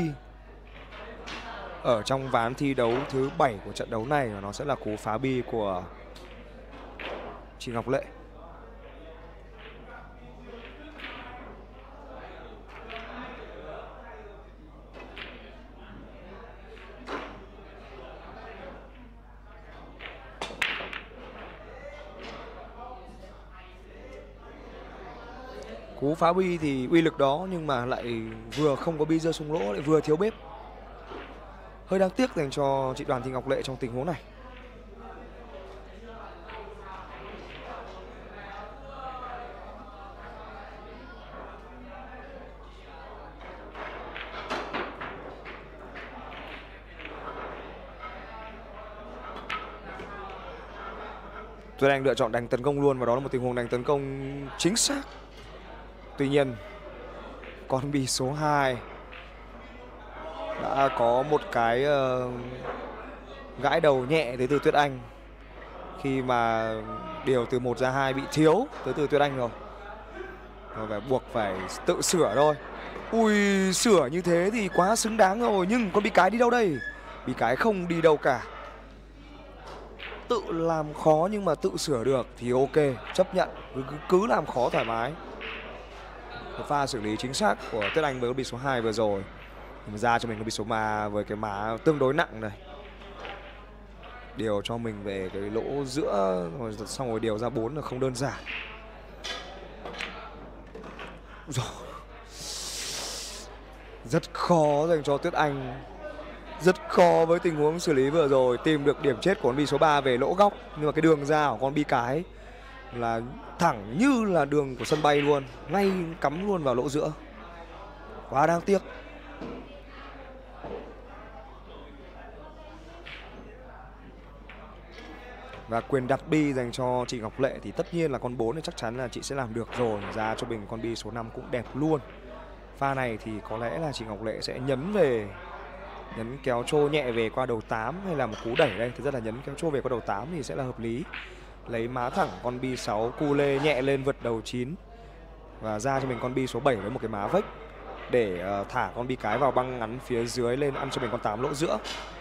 ở trong ván thi đấu thứ 7 của trận đấu này, và nó sẽ là cú phá bi của chị Ngọc Lệ. Cú phá bi thì uy lực đó, nhưng mà lại vừa không có bi rơi xuống lỗ, lại vừa thiếu bếp. Hơi đáng tiếc dành cho chị Đoàn Thị Ngọc Lệ trong tình huống này. Tôi đang lựa chọn đánh tấn công luôn, và đó là một tình huống đánh tấn công chính xác. Tuy nhiên, con bi số 2 đã có một cái gãi đầu nhẹ tới từ Tuyết Anh, khi mà điều từ 1 ra 2 bị thiếu tới từ Tuyết Anh rồi. Và phải buộc phải tự sửa thôi. Ui, sửa như thế thì quá xứng đáng rồi, nhưng con bi cái đi đâu đây? Bi cái không đi đâu cả. Tự làm khó nhưng mà tự sửa được thì ok, chấp nhận, cứ làm khó thoải mái. Một pha xử lý chính xác của Tuyết Anh với con bi số 2 vừa rồi, mà ra cho mình con bi số 3 với cái má tương đối nặng này. Điều cho mình về cái lỗ giữa, rồi xong rồi điều ra 4 là không đơn giản. Rồi. Rất khó dành cho Tuyết Anh. Rất khó với tình huống xử lý vừa rồi, tìm được điểm chết của con bi số 3 về lỗ góc. Nhưng mà cái đường ra của con bi cái là thẳng như là đường của sân bay luôn, ngay cắm luôn vào lỗ giữa. Quá đáng tiếc. Và quyền đặt bi dành cho chị Ngọc Lệ thì tất nhiên là con 4 thì chắc chắn là chị sẽ làm được rồi. Ra cho mình con bi số 5 cũng đẹp luôn. Pha này thì có lẽ là chị Ngọc Lệ sẽ nhấn kéo trô nhẹ về qua đầu 8 hay là một cú đẩy đây. Thực ra là nhấn kéo trô về qua đầu 8 thì sẽ là hợp lý. Lấy má thẳng con bi 6 cu lê nhẹ lên vượt đầu 9. Và ra cho mình con bi số 7 với một cái má vách để thả con bi cái vào băng ngắn phía dưới lên ăn cho mình con 8 lỗ giữa.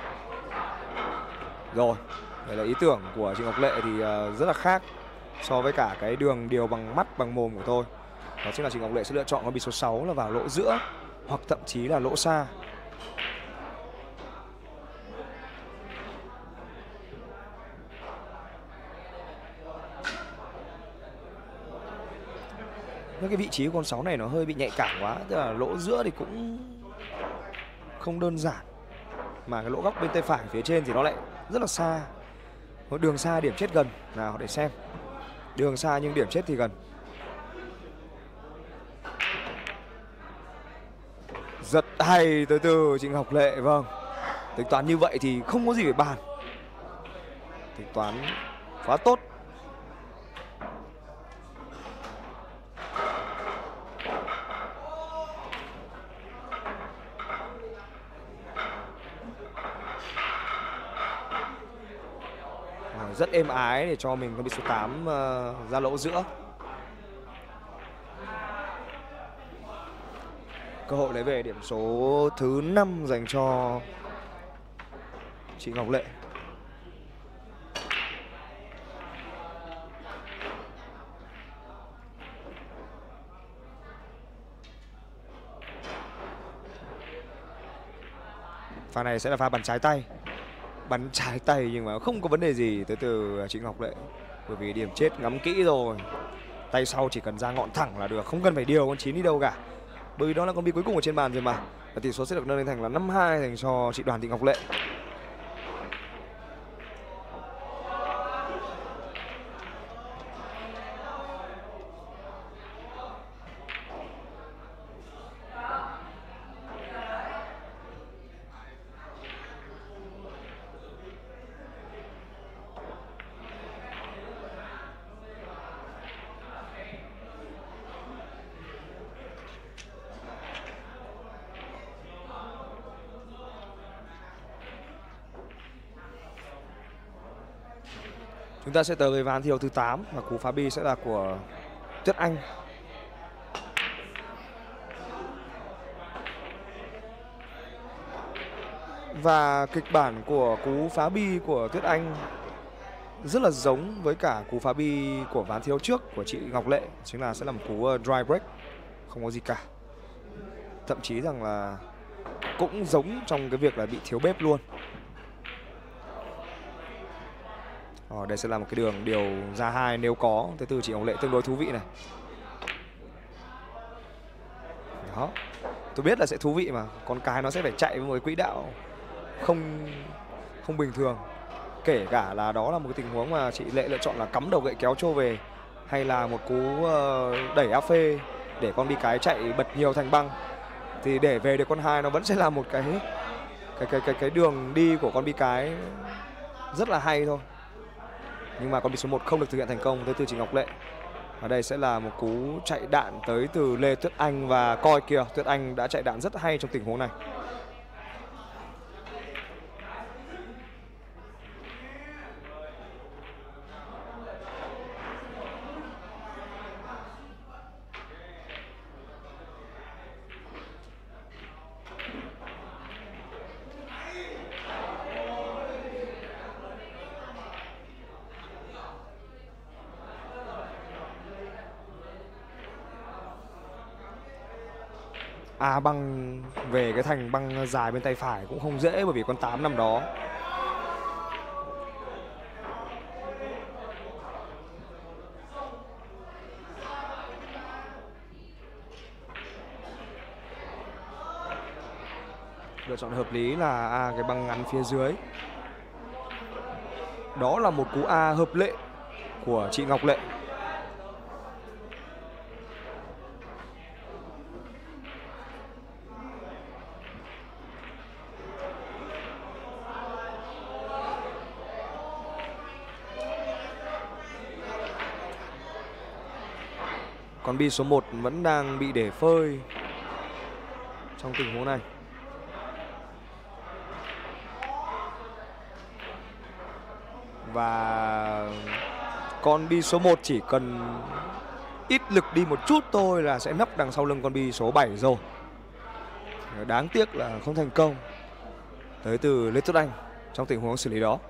Rồi, đây là ý tưởng của chị Ngọc Lệ thì rất là khác so với cả cái đường điều bằng mắt bằng mồm của tôi. Đó chính là chị Ngọc Lệ sẽ lựa chọn con bi số 6 là vào lỗ giữa, hoặc thậm chí là lỗ xa. Cái vị trí của con 6 này nó hơi bị nhạy cảm quá, tức là lỗ giữa thì cũng không đơn giản, mà cái lỗ góc bên tay phải phía trên thì nó lại rất là xa. Đường xa điểm chết gần. Nào để xem. Đường xa nhưng điểm chết thì gần. Rất hay từ từ chị Ngọc Lệ. Vâng, tính toán như vậy thì không có gì phải bàn. Tính toán quá tốt. Rất êm ái để cho mình con bi số 8 ra lỗ giữa. Cơ hội lấy về điểm số thứ 5 dành cho chị Ngọc Lệ. Pha này sẽ là pha bắn trái tay. Bắn trái tay nhưng mà không có vấn đề gì tới từ chị Ngọc Lệ. Bởi vì điểm chết ngắm kỹ rồi. Tay sau chỉ cần ra ngọn thẳng là được, không cần phải điều con 9 đi đâu cả. Bởi vì đó là con bi cuối cùng ở trên bàn rồi mà. Và tỷ số sẽ được nâng lên thành là 5-2 dành cho chị Đoàn Thị Ngọc Lệ. Chúng ta sẽ tới ván thi đấu thứ 8 và cú phá bi sẽ là của Tuyết Anh. Và kịch bản của cú phá bi của Tuyết Anh rất là giống với cả cú phá bi của ván thi đấu trước của chị Ngọc Lệ. Chính là sẽ là một cú dry break, không có gì cả. Thậm chí rằng là cũng giống trong cái việc là bị thiếu bếp luôn. Đây sẽ là một cái đường điều ra 2 nếu có tới từ chị Ngọc Lệ tương đối thú vị này. Đó, tôi biết là sẽ thú vị mà. Con cái nó sẽ phải chạy với một cái quỹ đạo không bình thường. Kể cả là đó là một cái tình huống mà chị Lệ lựa chọn là cắm đầu gậy kéo trô về, hay là một cú đẩy áp phê để con bi cái chạy bật nhiều thành băng, thì để về được con 2 nó vẫn sẽ là một cái đường đi của con bi cái rất là hay thôi. Nhưng mà con bi số 1 không được thực hiện thành công tới từ chị Ngọc Lệ. Ở đây sẽ là một cú chạy đạn tới từ Lê Tuyết Anh. Và coi kìa, Tuyết Anh đã chạy đạn rất hay trong tình huống này. Băng về cái thành băng dài bên tay phải cũng không dễ, bởi vì con 8 nằm đó. Lựa chọn hợp lý là cái băng ngắn phía dưới. Đó là một cú hợp lệ của chị Ngọc Lệ. Con bi số 1 vẫn đang bị để phơi trong tình huống này. Và con bi số 1 chỉ cần ít lực đi một chút thôi là sẽ nấp đằng sau lưng con bi số 7 rồi. Đáng tiếc là không thành công tới từ Lê Tuyết Anh trong tình huống xử lý đó.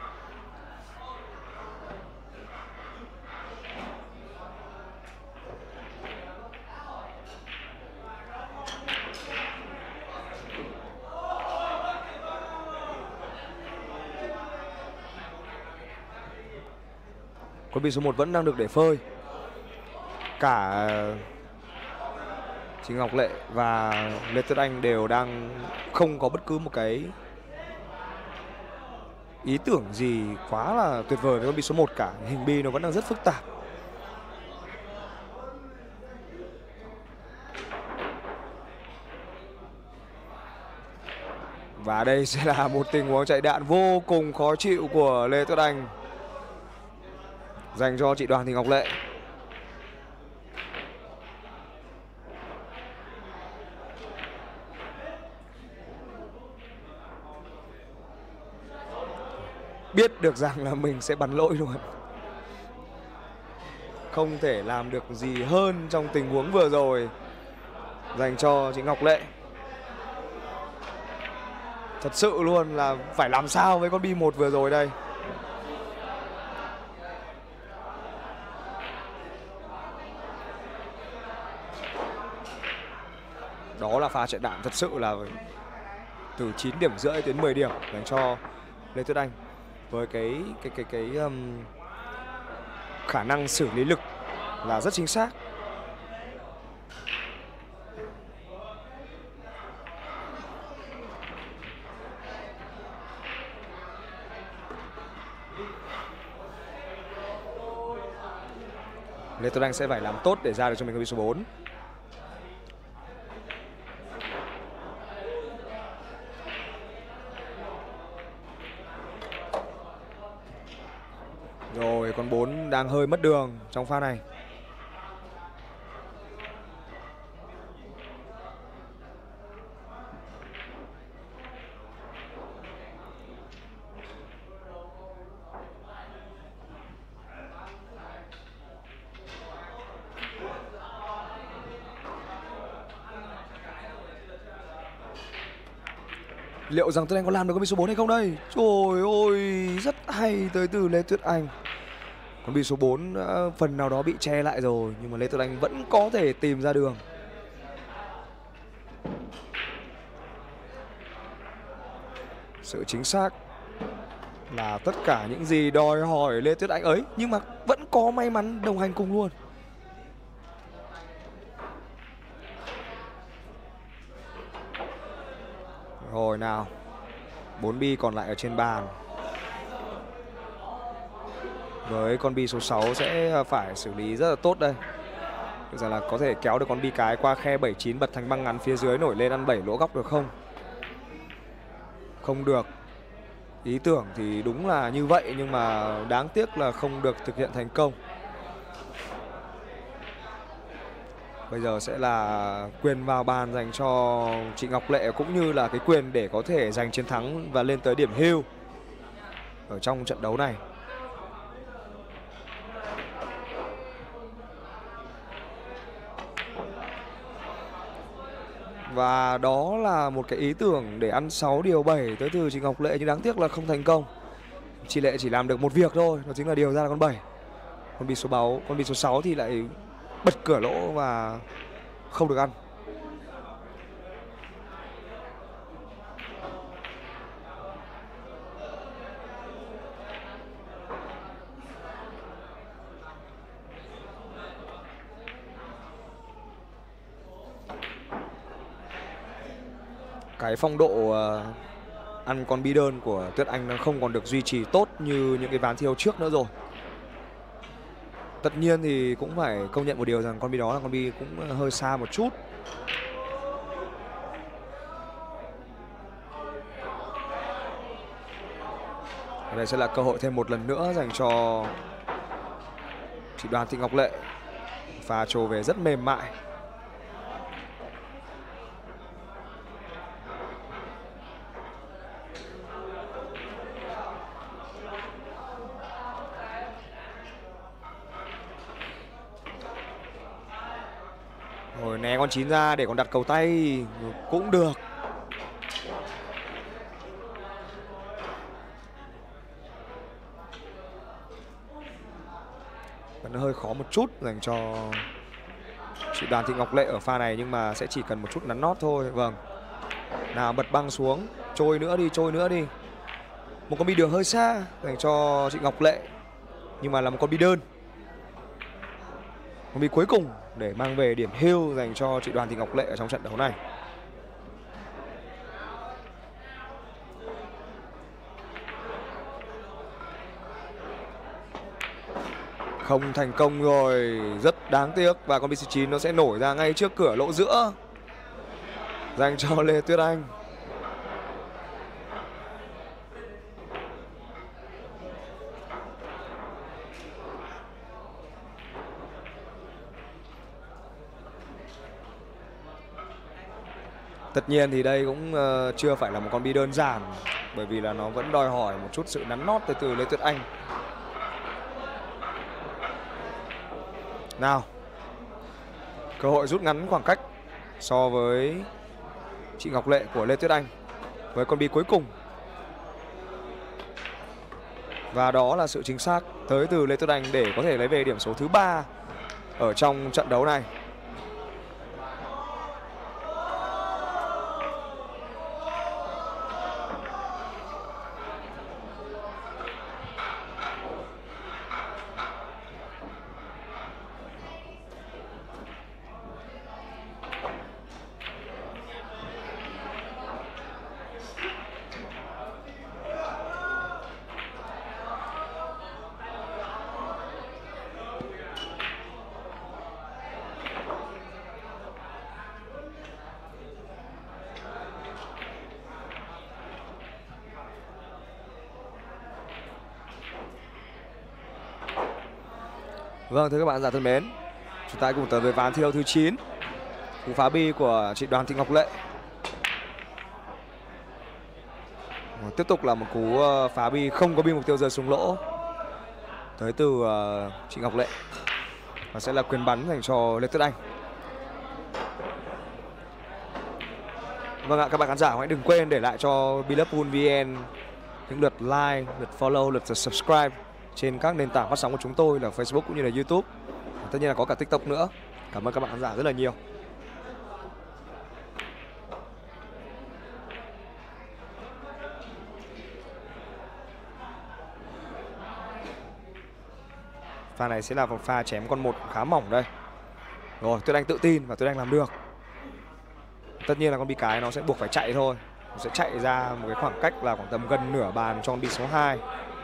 Con bi số 1 vẫn đang được để phơi. Cả chị Ngọc Lệ và Lê Tuyết Anh đều đang không có bất cứ một cái ý tưởng gì quá là tuyệt vời với con bi số 1 cả. Hình bi nó vẫn đang rất phức tạp. Và đây sẽ là một tình huống chạy đạn vô cùng khó chịu của Lê Tuyết Anh dành cho chị Đoàn Thị Ngọc Lệ. Biết được rằng là mình sẽ bắn lỗi luôn. Không thể làm được gì hơn trong tình huống vừa rồi dành cho chị Ngọc Lệ. Thật sự luôn là phải làm sao với con bi 1 vừa rồi đây. Đó là pha chạy đạn thật sự là từ 9,5 điểm đến 10 điểm dành cho Lê Tuyết Anh với cái khả năng xử lý lực là rất chính xác. Lê Tuyết Anh sẽ phải làm tốt để ra được cho mình con bi số 4. Rồi, con 4 đang hơi mất đường trong pha này. Liệu rằng Tuyết Anh có làm được con bi số 4 hay không đây? Trời ơi, rất hay tới từ Lê Tuyết Anh. Con bi số 4 phần nào đó bị che lại rồi, nhưng mà Lê Tuyết Anh vẫn có thể tìm ra đường. Sự chính xác là tất cả những gì đòi hỏi Lê Tuyết Anh ấy, nhưng mà vẫn có may mắn đồng hành cùng luôn. Rồi nào, 4 bi còn lại ở trên bàn. Với con bi số 6 sẽ phải xử lý rất là tốt đây. Bây giờ là có thể kéo được con bi cái qua khe 7-9 bật thành băng ngắn phía dưới nổi lên ăn 7 lỗ góc được không? Không được. Ý tưởng thì đúng là như vậy nhưng mà đáng tiếc là không được thực hiện thành công. Bây giờ sẽ là quyền vào bàn dành cho chị Ngọc Lệ, cũng như là cái quyền để có thể giành chiến thắng và lên tới điểm hưu ở trong trận đấu này. Và đó là một cái ý tưởng để ăn 6-7 tới từ chị Ngọc Lệ, nhưng đáng tiếc là không thành công. Chị Lệ chỉ làm được một việc thôi, đó chính là điều ra là con 7. Con bi số 6 thì lại bật cửa lỗ và không được ăn. Cái phong độ ăn con bi đơn của Tuyết Anh nó không còn được duy trì tốt như những cái ván thi đấu trước nữa rồi. Tất nhiên thì cũng phải công nhận một điều rằng con bi đó là con bi cũng hơi xa một chút. Đây sẽ là cơ hội thêm một lần nữa dành cho chị Đoàn Thị Ngọc Lệ. Pha trồ về rất mềm mại. Rồi né con 9 ra để còn đặt cầu tay cũng được. Vẫn hơi khó một chút dành cho chị Đoàn Thị Ngọc Lệ ở pha này, nhưng mà sẽ chỉ cần một chút nắn nót thôi. Vâng. Nào, bật băng xuống, trôi nữa đi, trôi nữa đi. Một con bi đường hơi xa dành cho chị Ngọc Lệ, nhưng mà là một con bi đơn. Con bi cuối cùng để mang về điểm hưu dành cho chị Đoàn Thị Ngọc Lệ ở trong trận đấu này. Không thành công rồi, rất đáng tiếc. Và con bi số 9 nó sẽ nổi ra ngay trước cửa lỗ giữa dành cho Lê Tuyết Anh. Tất nhiên thì đây cũng chưa phải là một con bi đơn giản, bởi vì là nó vẫn đòi hỏi một chút sự nắn nót từ Lê Tuyết Anh. Nào, cơ hội rút ngắn khoảng cách so với chị Ngọc Lệ của Lê Tuyết Anh với con bi cuối cùng. Và đó là sự chính xác tới từ Lê Tuyết Anh để có thể lấy về điểm số thứ 3 ở trong trận đấu này. Vâng, thưa các bạn giả thân mến, chúng ta cùng tới với ván thi đấu thứ 9. Cú phá bi của chị Đoàn Thị Ngọc Lệ. Tiếp tục là một cú phá bi không có bi mục tiêu rơi xuống lỗ tới từ chị Ngọc Lệ. Và sẽ là quyền bắn dành cho Lê Tuyết Anh. Vâng ạ, các bạn khán giả hãy đừng quên để lại cho Billboard VN những lượt like, lượt follow, lượt subscribe trên các nền tảng phát sóng của chúng tôi là Facebook cũng như là YouTube. Tất nhiên là có cả TikTok nữa. Cảm ơn các bạn khán giả rất là nhiều. Pha này sẽ là một pha chém con 1 khá mỏng đây. Rồi, Tuyết Anh tự tin và Tuyết Anh làm được. Tất nhiên là con bi cái nó sẽ buộc phải chạy thôi. Nó sẽ chạy ra một cái khoảng cách là khoảng tầm gần nửa bàn cho con bi số 2.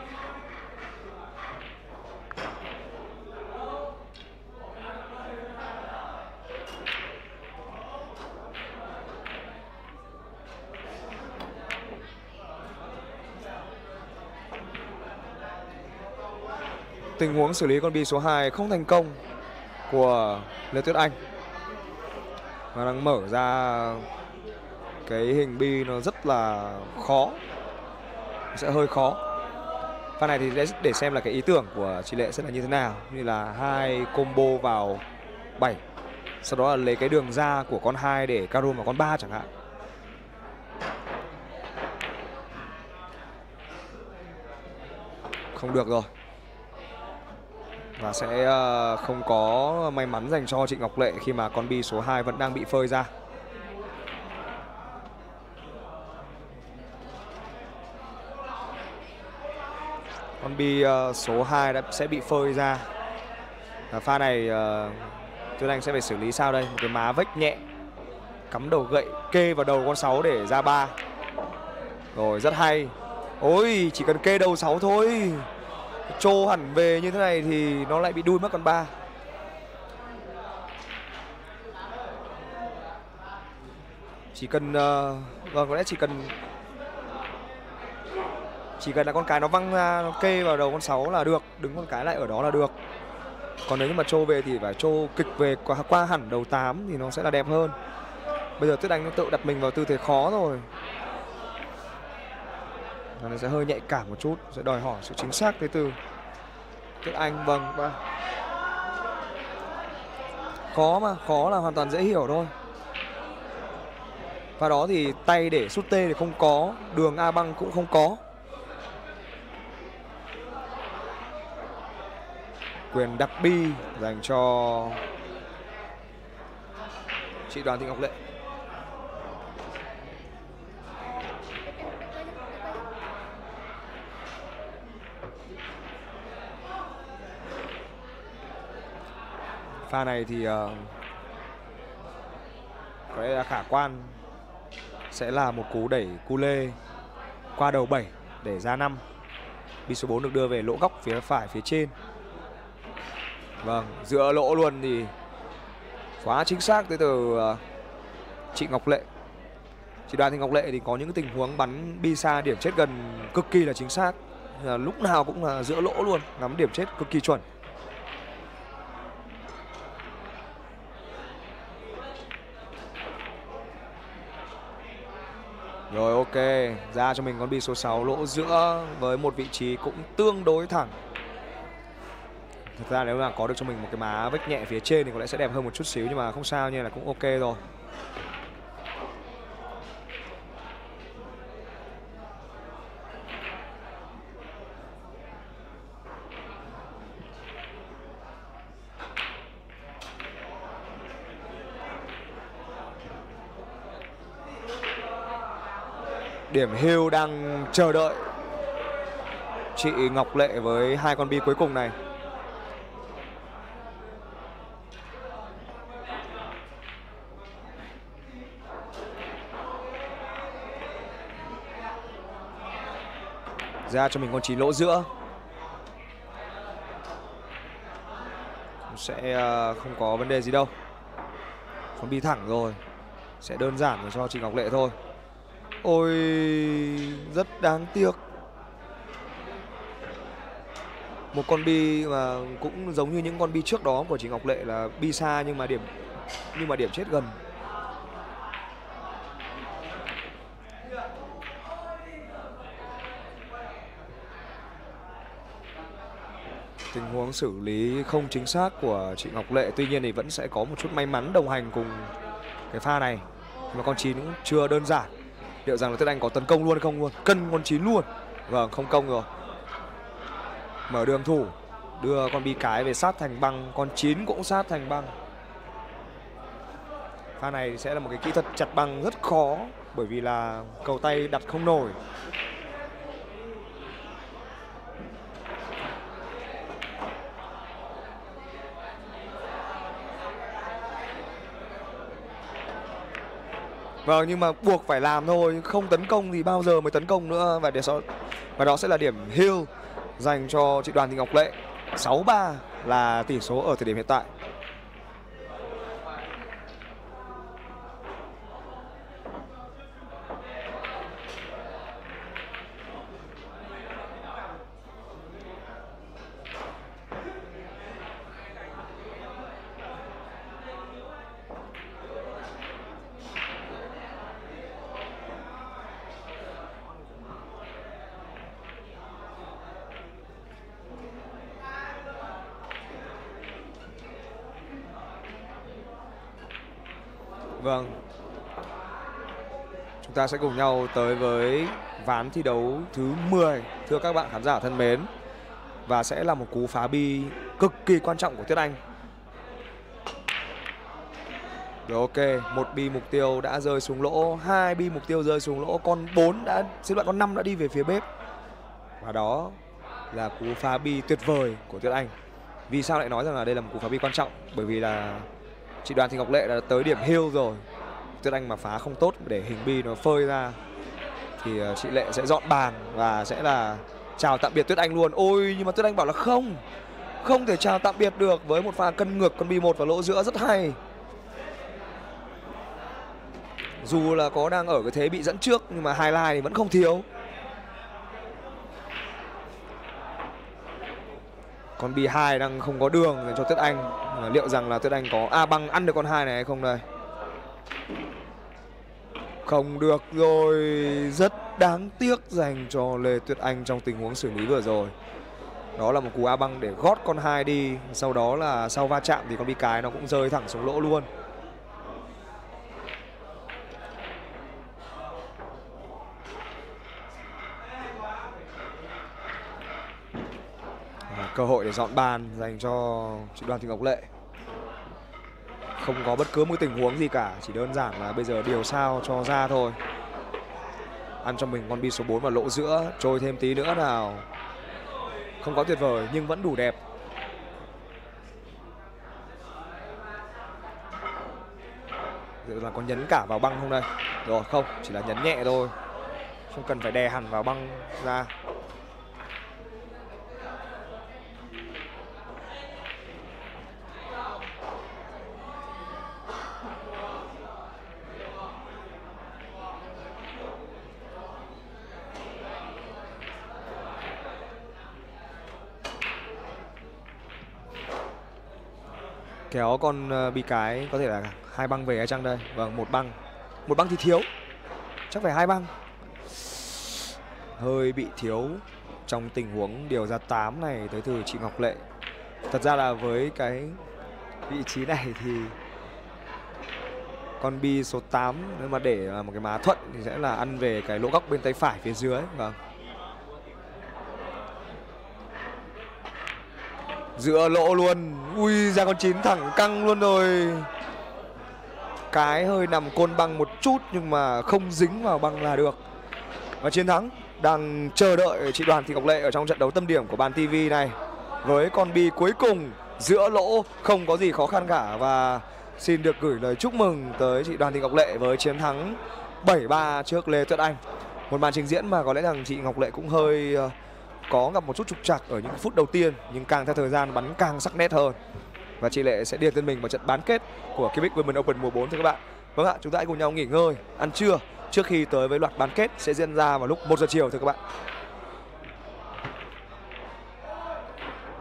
Tình huống xử lý con bi số 2 không thành công của Lê Tuyết Anh. Và đang mở ra cái hình bi nó rất là khó. Sẽ hơi khó. Pha này thì để xem là cái ý tưởng của chị Lệ sẽ là như thế nào. Như là 2 combo vào 7. Sau đó là lấy cái đường ra của con 2 để caro vào con 3 chẳng hạn. Không được rồi. Và sẽ không có may mắn dành cho chị Ngọc Lệ khi mà con bi số 2 vẫn đang bị phơi ra. Con bi số 2 sẽ bị phơi ra. Pha này Tuyết Anh sẽ phải xử lý sao đây? Một cái má vách nhẹ, cắm đầu gậy kê vào đầu con 6 để ra 3. Rồi, rất hay. Ôi, chỉ cần kê đầu 6 thôi. Trô hẳn về như thế này thì nó lại bị đuôi mất con 3. Chỉ cần vâng, có lẽ chỉ cần là con cái nó văng ra, nó kê vào đầu con 6 là được. Đứng con cái lại ở đó là được. Còn nếu như mà trô về thì phải trô kịch về qua hẳn đầu 8 thì nó sẽ là đẹp hơn. Bây giờ Tuyết Anh nó tự đặt mình vào tư thế khó rồi. Nó sẽ hơi nhạy cảm một chút, sẽ đòi hỏi sự chính xác tới từ Tuyết Anh. Vâng, khó mà, khó là hoàn toàn dễ hiểu thôi. Và đó thì tay để sút tê thì không có, đường A băng cũng không có. Quyền đặt bi dành cho chị Đoàn Thị Ngọc Lệ. Pha này thì có lẽ là khả quan sẽ là một cú đẩy cu lê qua đầu 7 để ra 5. Bi số 4 được đưa về lỗ góc phía phải phía trên. Vâng, giữa lỗ luôn thì quá chính xác tới từ chị Ngọc Lệ. Chị Đoàn Thị Ngọc Lệ thì có những tình huống bắn bi xa điểm chết gần cực kỳ là chính xác. Lúc nào cũng là giữa lỗ luôn, ngắm điểm chết cực kỳ chuẩn. Rồi, ok, ra cho mình con bi số 6 lỗ giữa với một vị trí cũng tương đối thẳng. Thực ra nếu mà có được cho mình một cái má vách nhẹ phía trên thì có lẽ sẽ đẹp hơn một chút xíu, nhưng mà không sao, như là cũng ok rồi. Điểm hưu đang chờ đợi chị Ngọc Lệ với 2 con bi cuối cùng này. Ra cho mình con 9 lỗ giữa. Sẽ không có vấn đề gì đâu. Con bi thẳng rồi, sẽ đơn giản để cho chị Ngọc Lệ thôi. Ôi, rất đáng tiếc. Một con bi mà cũng giống như những con bi trước đó của chị Ngọc Lệ là bi xa nhưng mà điểm chết gần. Tình huống xử lý không chính xác của chị Ngọc Lệ, tuy nhiên thì vẫn sẽ có một chút may mắn đồng hành cùng cái pha này. Nhưng mà con 9 cũng chưa đơn giản. Liệu rằng là Tuyết Anh có tấn công luôn hay không luôn? Cân con 9 luôn. Vâng, không công rồi. Mở đường thủ, đưa con bi cái về sát thành băng, con 9 cũng sát thành băng. Pha này sẽ là một cái kỹ thuật chặt băng rất khó bởi vì là cầu tay đặt không nổi. Vâng, nhưng mà buộc phải làm thôi, không tấn công thì bao giờ mới tấn công nữa. Và đó sẽ là điểm heal dành cho chị Đoàn Thị Ngọc Lệ. 6-3 là tỷ số ở thời điểm hiện tại. Vâng, chúng ta sẽ cùng nhau tới với ván thi đấu thứ 10, thưa các bạn khán giả thân mến. Và sẽ là một cú phá bi cực kỳ quan trọng của Tuyết Anh. Rồi, ok, một bi mục tiêu đã rơi xuống lỗ, 2 bi mục tiêu rơi xuống lỗ, con 4 đã, xin lỗi, con 5 đã đi về phía bếp. Và đó là cú phá bi tuyệt vời của Tuyết Anh. Vì sao lại nói rằng là đây là một cú phá bi quan trọng? Bởi vì là chị Đoàn Thị Ngọc Lệ đã tới điểm heal rồi. Tuyết Anh mà phá không tốt để hình bi nó phơi ra thì chị Lệ sẽ dọn bàn và sẽ là chào tạm biệt Tuyết Anh luôn. Ôi, nhưng mà Tuyết Anh bảo là không thể chào tạm biệt được với một pha cân ngược con bi 1 vào lỗ giữa rất hay. Dù là có đang ở cái thế bị dẫn trước nhưng mà highlight thì vẫn không thiếu. Con bi 2 đang không có đường dành cho Tuyết Anh. Liệu rằng là Tuyết Anh có A băng ăn được con 2 này hay không đây? Không được rồi, rất đáng tiếc dành cho Lê Tuyết Anh trong tình huống xử lý vừa rồi. Đó là một cú A băng để gót con 2 đi. Sau đó là sau va chạm thì con bi cái nó cũng rơi thẳng xuống lỗ luôn. Cơ hội để dọn bàn dành cho chị Đoàn Thị Ngọc Lệ. Không có bất cứ một tình huống gì cả, chỉ đơn giản là bây giờ điều sao cho ra thôi. Ăn cho mình con bi số 4 vào lỗ giữa, trôi thêm tí nữa nào. Không có tuyệt vời nhưng vẫn đủ đẹp. Giờ là có nhấn cả vào băng không đây? Rồi, không, chỉ là nhấn nhẹ thôi, không cần phải đè hẳn vào băng ra. Kéo con bi cái có thể là 2 băng về hay chăng đây? Vâng, 1 băng. 1 băng thì thiếu. Chắc phải 2 băng. Hơi bị thiếu trong tình huống điều ra 8 này tới từ chị Ngọc Lệ. Thật ra là với cái vị trí này thì con bi số 8 nếu mà để một cái má thuận thì sẽ là ăn về cái lỗ góc bên tay phải phía dưới. Vâng. Giữa lỗ luôn. Ui, ra con 9 thẳng căng luôn rồi. Cái hơi nằm côn băng một chút nhưng mà không dính vào băng là được. Và chiến thắng đang chờ đợi chị Đoàn Thị Ngọc Lệ ở trong trận đấu tâm điểm của bàn TV này. Với con bi cuối cùng giữa lỗ không có gì khó khăn cả. Và xin được gửi lời chúc mừng tới chị Đoàn Thị Ngọc Lệ với chiến thắng 7-3 trước Lê Tuyết Anh. Một màn trình diễn mà có lẽ rằng chị Ngọc Lệ cũng hơi có gặp một chút trục trặc ở những phút đầu tiên, nhưng càng theo thời gian bắn càng sắc nét hơn. Và chị Lệ sẽ điền tên mình vào trận bán kết của Quebec Women Open mùa 4 thưa các bạn. Vâng ạ, chúng ta hãy cùng nhau nghỉ ngơi, ăn trưa trước khi tới với loạt bán kết sẽ diễn ra vào lúc 1 giờ chiều thưa các bạn.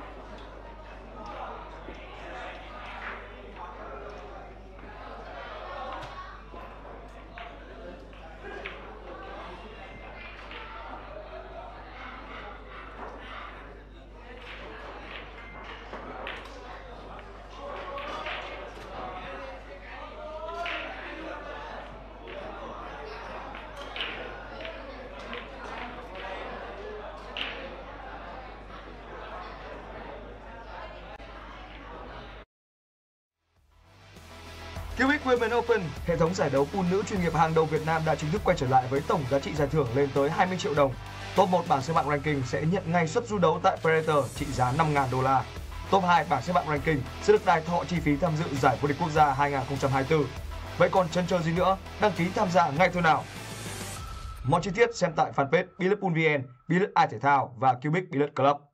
Cubic Women Open, hệ thống giải đấu pool nữ chuyên nghiệp hàng đầu Việt Nam đã chính thức quay trở lại với tổng giá trị giải thưởng lên tới 20 triệu đồng. Top 1 bảng xếp hạng ranking sẽ nhận ngay suất du đấu tại Predator trị giá 5.000 đô la. Top 2 bảng xếp hạng ranking sẽ được đài thọ chi phí tham dự giải vô địch quốc gia 2024. Vậy còn chần chờ gì nữa, đăng ký tham gia ngay thôi nào. Mọi chi tiết xem tại fanpage Billiard Pool VN, Billiard Ai Thể Thao và Cubic Billiard Club.